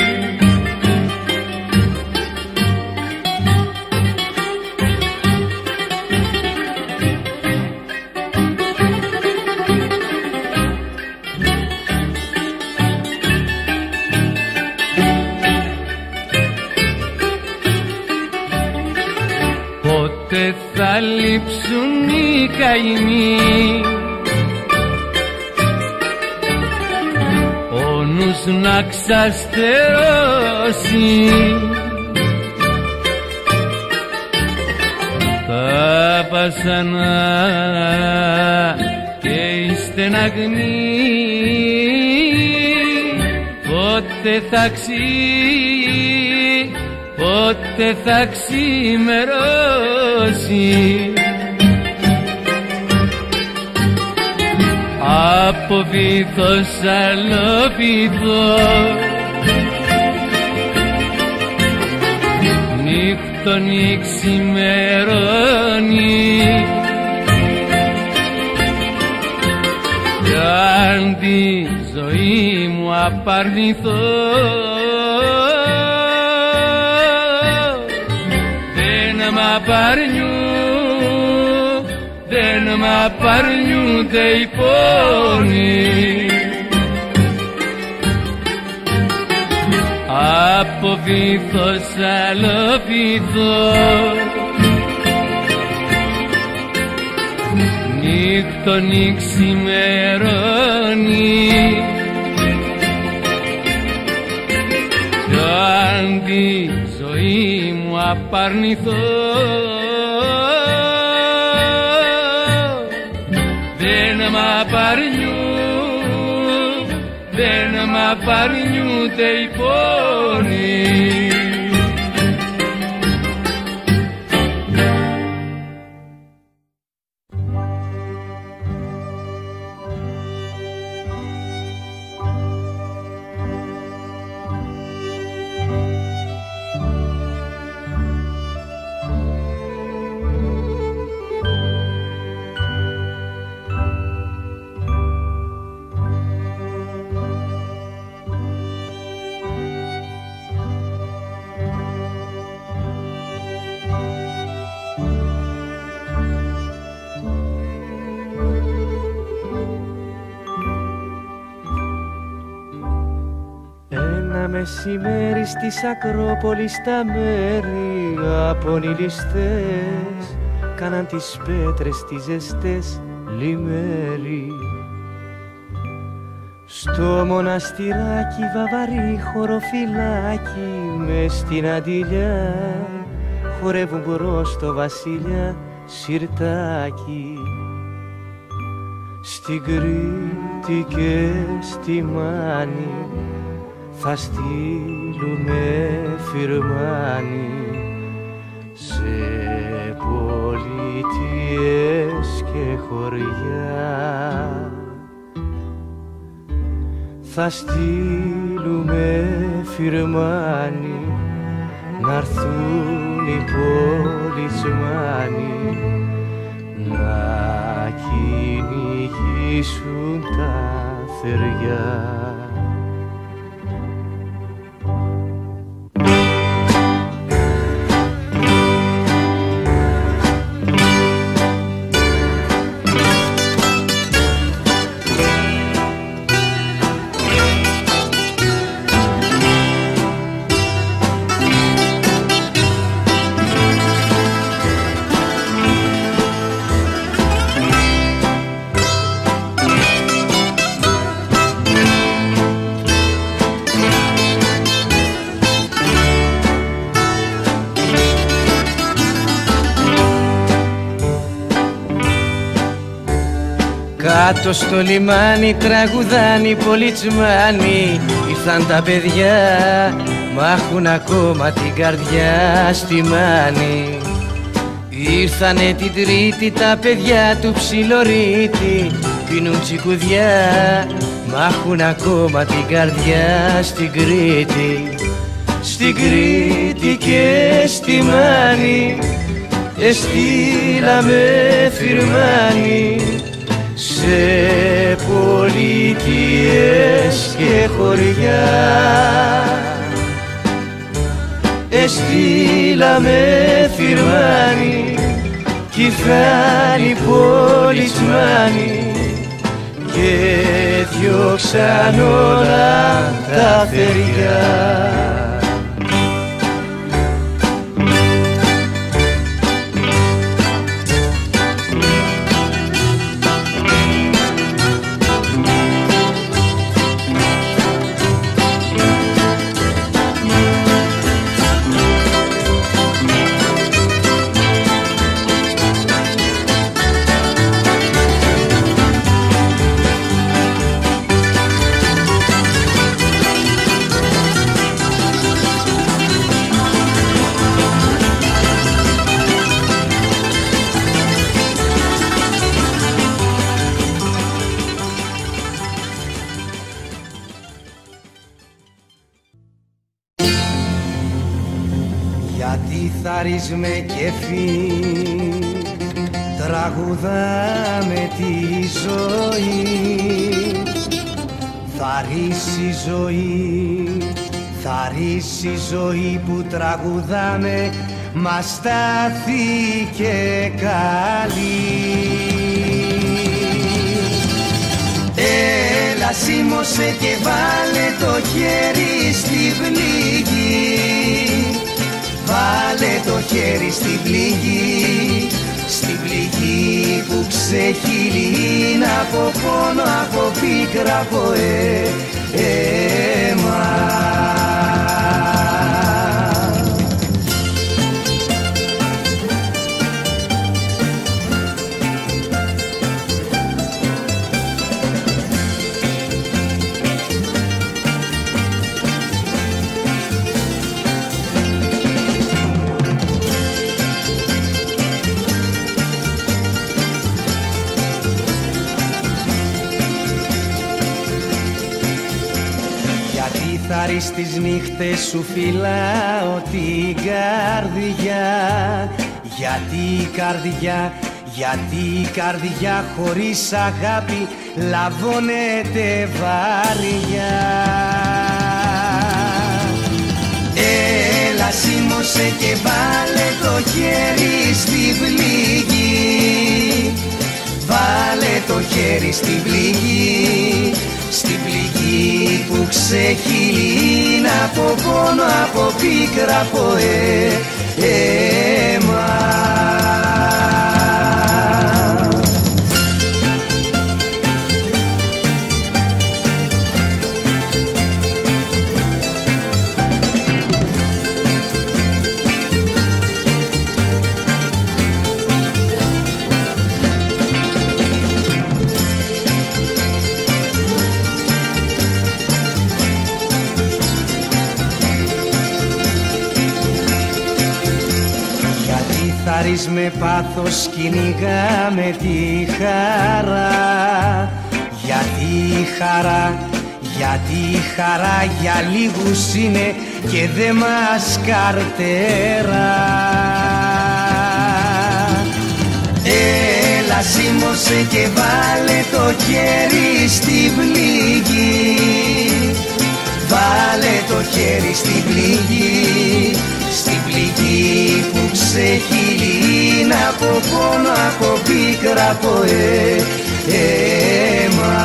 Πότε θα λείψουν οι καημοί, ο νους να ξαστερώσει, τα βασανά και η στεναγμή, πότε θα ξύ, πότε θα ξημερώσει. Από βήθος άλλο βήθος, νύχτωνει ξημερώνει, κι αν τη ζωή μου απαρνηθώ, δεν μ' απαρνιούν, δεν μ' απαρνιούνται οι πόνοι. Από βήθος άλλο βήθος, νύχτωνει ξημερώνει, κι αν τη ζωή μου απαρνηθώ, δεν μ' απαρνιούν, δεν μ' απαρνιούνται οι πόνοι. Μεσημέρι στις Ακρόπολης τα μέρη απονηλιστές κάναν τις πέτρες τις ζεστές λιμέρι. Στο μοναστηράκι βαβαρή χωροφυλάκι μες στην αντιλιά χορεύουν μπρος το βασιλιά σιρτάκι. Στην Κρήτη και στη Μάνη θα στείλουμε φιρμάνι σε πολιτείες και χωριά. Θα στείλουμε φιρμάνι να'ρθούν οι πολιτσμάνοι να κυνηγήσουν τα θεριά. Κάτω στο λιμάνι τραγουδάνει πολιτσμάνι. Ήρθαν τα παιδιά, μ' έχουν ακόμα την καρδιά στη μάνη. Ήρθανε την Τρίτη τα παιδιά του Ψιλορίτη. Πίνουν τσικουδιά, μ' έχουν ακόμα την καρδιά στην Κρήτη. Στην Κρήτη και στη Μάνη εστήλαμε φιρμάνι, σε πολιτείες και χωριά. Εστήλαμε φιρμάνι κι ήρθαν οι πολιτσμάνοι και διώξαν όλα τα θεριά. Με κέφι τραγουδάμε τη ζωή. Θα ρίσει ζωή, θα ρίσει ζωή που τραγουδάμε, μας στάθηκε καλή. Έλα σίμωσε και βάλε το χέρι στη πληγή. Βάλε το χέρι στην πληγή, στην πληγή που ξεχυλίνα από πόνο, από πίκρα, από αίμα. Στις νύχτες σου φυλάω την καρδιά. Γιατί η καρδιά, γιατί η καρδιά χωρίς αγάπη λαβώνεται βαριά. Έλα σίμωσε και βάλε το χέρι στην πληγή. Βάλε το χέρι στην πληγή, στην πληγή που ξεχυλίνα από πόνο, από πίκρα, από αίμα. Με πάθος κυνηγάμε τη χαρά. Γιατί η χαρά, γιατί η χαρά για λίγους είναι και δε μας καρτερά. Έλα σίμωσε και βάλε το χέρι στην πληγή. Βάλε το χέρι στην πληγή, στην πληγή που ξεχυλίνα από πόνο, από πίκρα, από αίμα.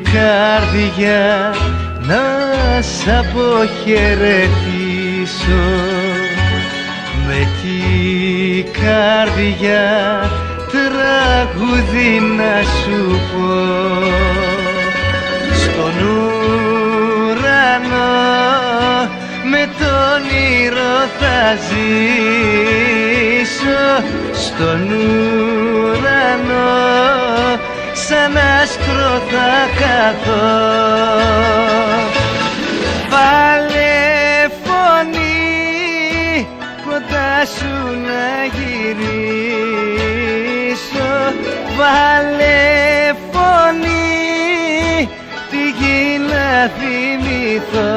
καρδιά να σ' αποχαιρετήσω, με τη καρδιά τραγούδι να σου πω. Στον ουρανό με το όνειρο θα ζήσω, στον ουρανό σαν άστρο θα καθώ. Βάλε φωνή κοντά σου να γυρίσω, βάλε φωνή τη γη να θυμηθώ.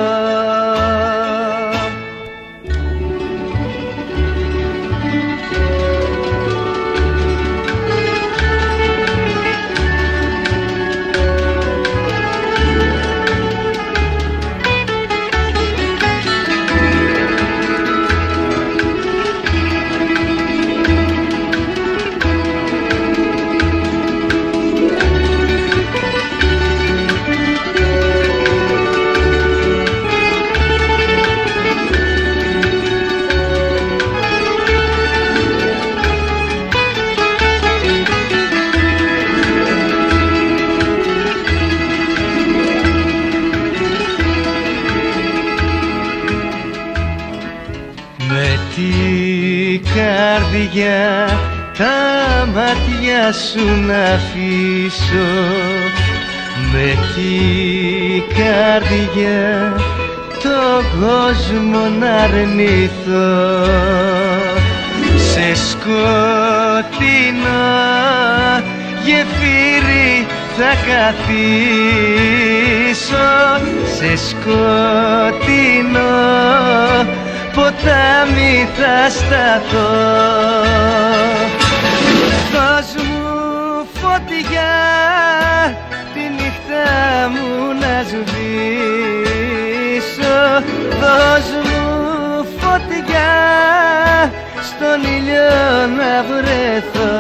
Καρδιά τα μάτια σου να αφήσω, με τη καρδιά τον κόσμο να αρνηθώ. Σε σκοτεινό γεφύρι θα καθίσω, σε σκοτεινό ποτάμι θα σταθώ. Δώσ' μου φωτιά τη νύχτα μου να σβήσω, δώσ' μου φωτιά στον ήλιο να βρεθώ.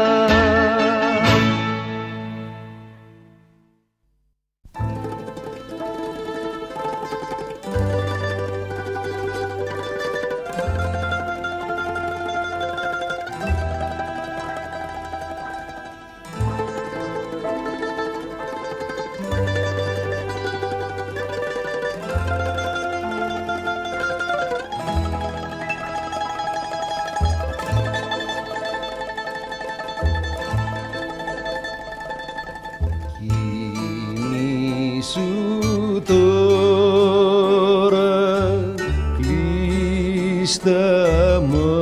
Στα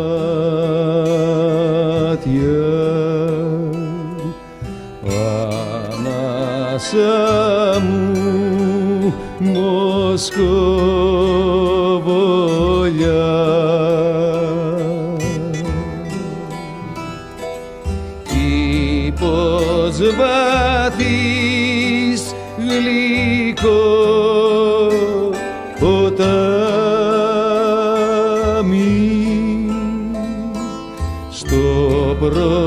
μάτια ανάσα μου Μοσκοβολιά, κι πως βάθεις γλυκό ποτάμι στο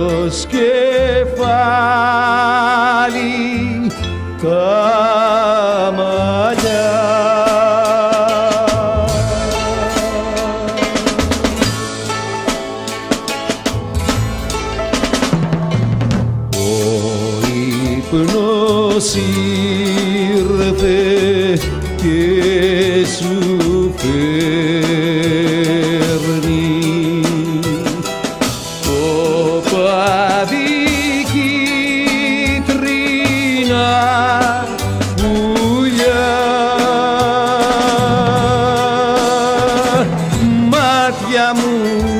προσκεφάλι τα μαλλιά. Ο ύπνος ήρθε και σου φέρνει κοπάδι κίτρινα πουλιά, μάτια μου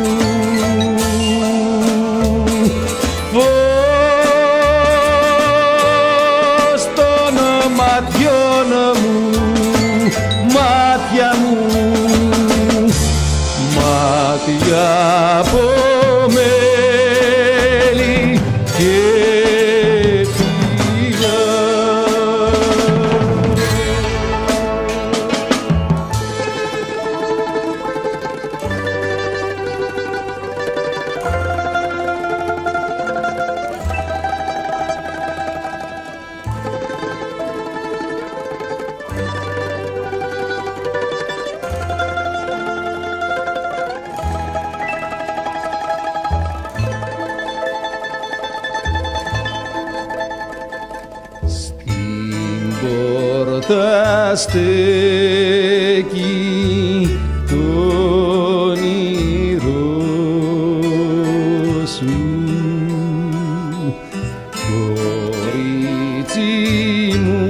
φως των ματιών μου, μάτια μου, μάτια από μέλι και φύλλα. πόρτα στέκει το όνειρό σου, κορίτσι μου,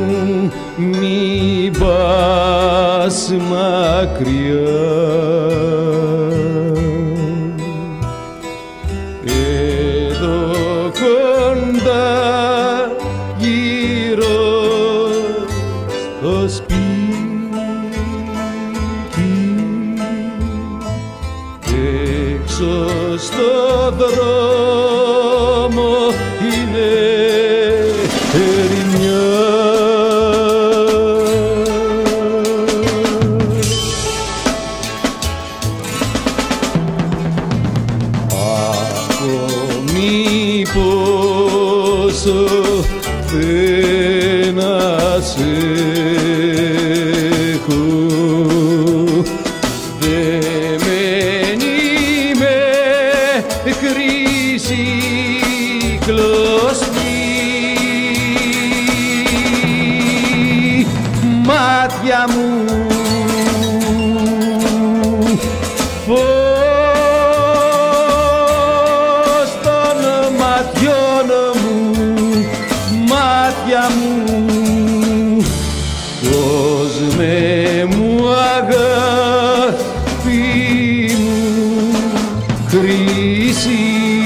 μη πας μακριά. Εδώ κοντά γύρω στο σπίτι, έξω στο δρόμο είναι ερημιά. Ακόμη πόσο δεν σε έχω, δεμένη με κρίση κλωστή, μάτια μου φως των ματιών μου, μάτια μου, κόσμε μου αγάπη μου χρυσή.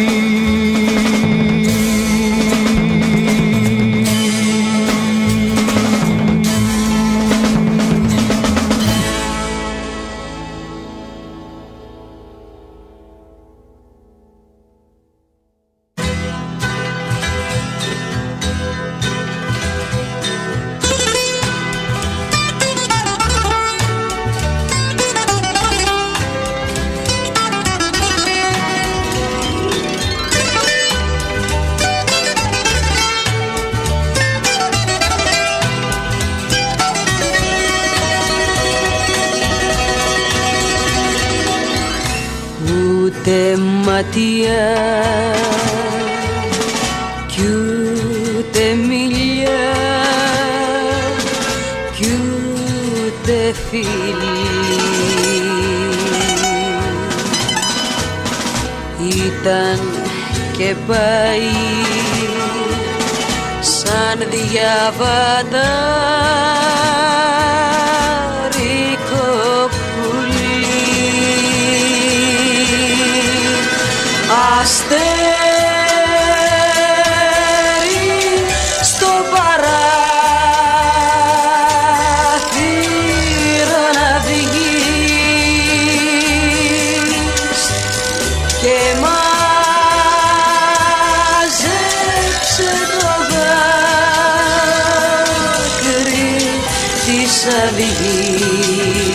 Ούτε ματιά κι ούτε μιλιά κι ούτε φίλη, ήταν και πάει σαν διαβατάρικο πουλί. Αστέρι στο παράθυρο να βγεις και μάζεψε το δάκρυ της αυγής.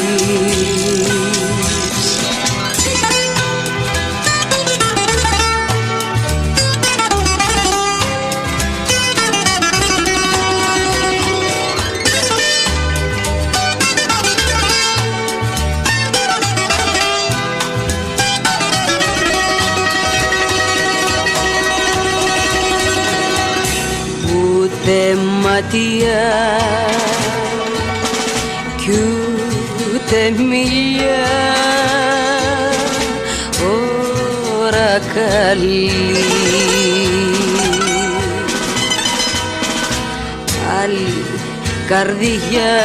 Ούτε ματιά κι ούτε μιλιά, ώρα καλή. Άλλη καρδιά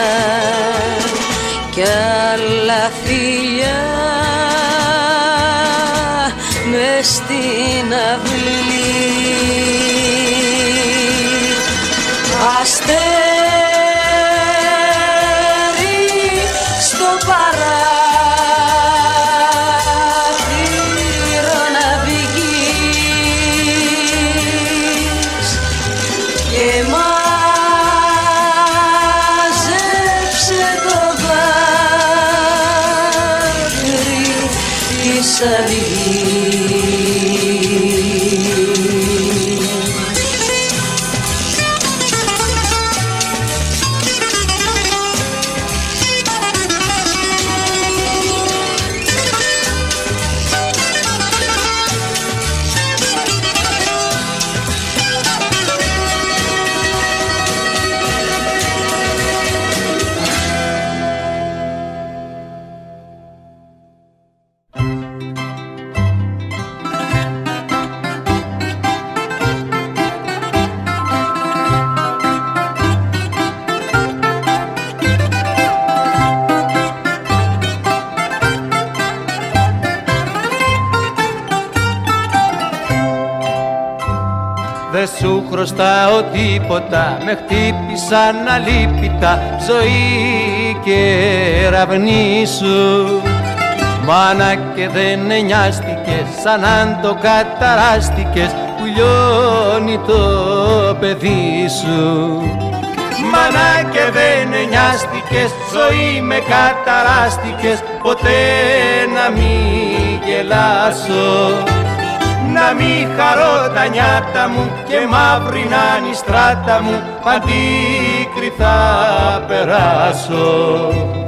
κι άλλα φιλιά μες στην αυλή. Αστέρι στο παράθυρο να βγεις και μάζεψε το δάκρυ της αυγής. χρωστάω τίποτα, με χτύπησαν αλίπητα ζωή και ραβνή σου. Μάνα και δεν νοιάστηκες, σαν αν το καταράστηκες, που λιώνει το παιδί σου. Μάνα και δεν νοιάστηκες, ζωή με καταράστηκες, ποτέ να μην γελάσω. Να μη χαρώ τα νιάτα μου και μαύρη να είναι η στράτα μου, παντίκρι θα περάσω.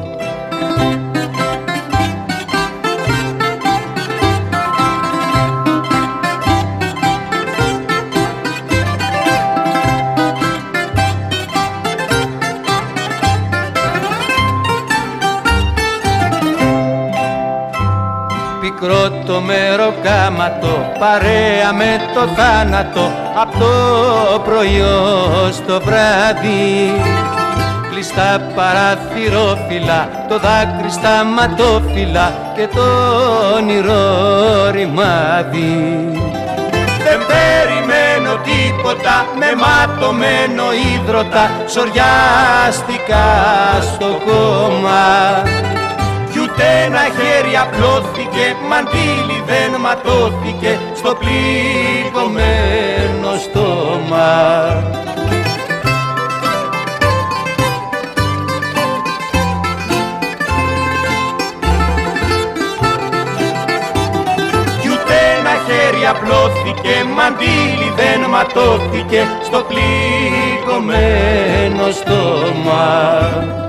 Πικρό το μεροκάματο, παρέα με το θάνατο, απ' το πρωί ως το βράδυ. Κλειστά παραθυρόφυλλα, το δάκρυ στα ματόφυλλα και το όνειρο ρημάδι. Δεν περιμένω τίποτα, με ματωμένο ίδρωτα, σοριάστηκα στο κόμμα. Κι ούτε ένα χέρι απλώθηκε, μαντίλι δεν ματώθηκε στο πληγωμένο στόμα. Κι ούτε ένα χέρι απλώθηκε, μαντίλι δεν ματώθηκε στο πληγωμένο στόμα.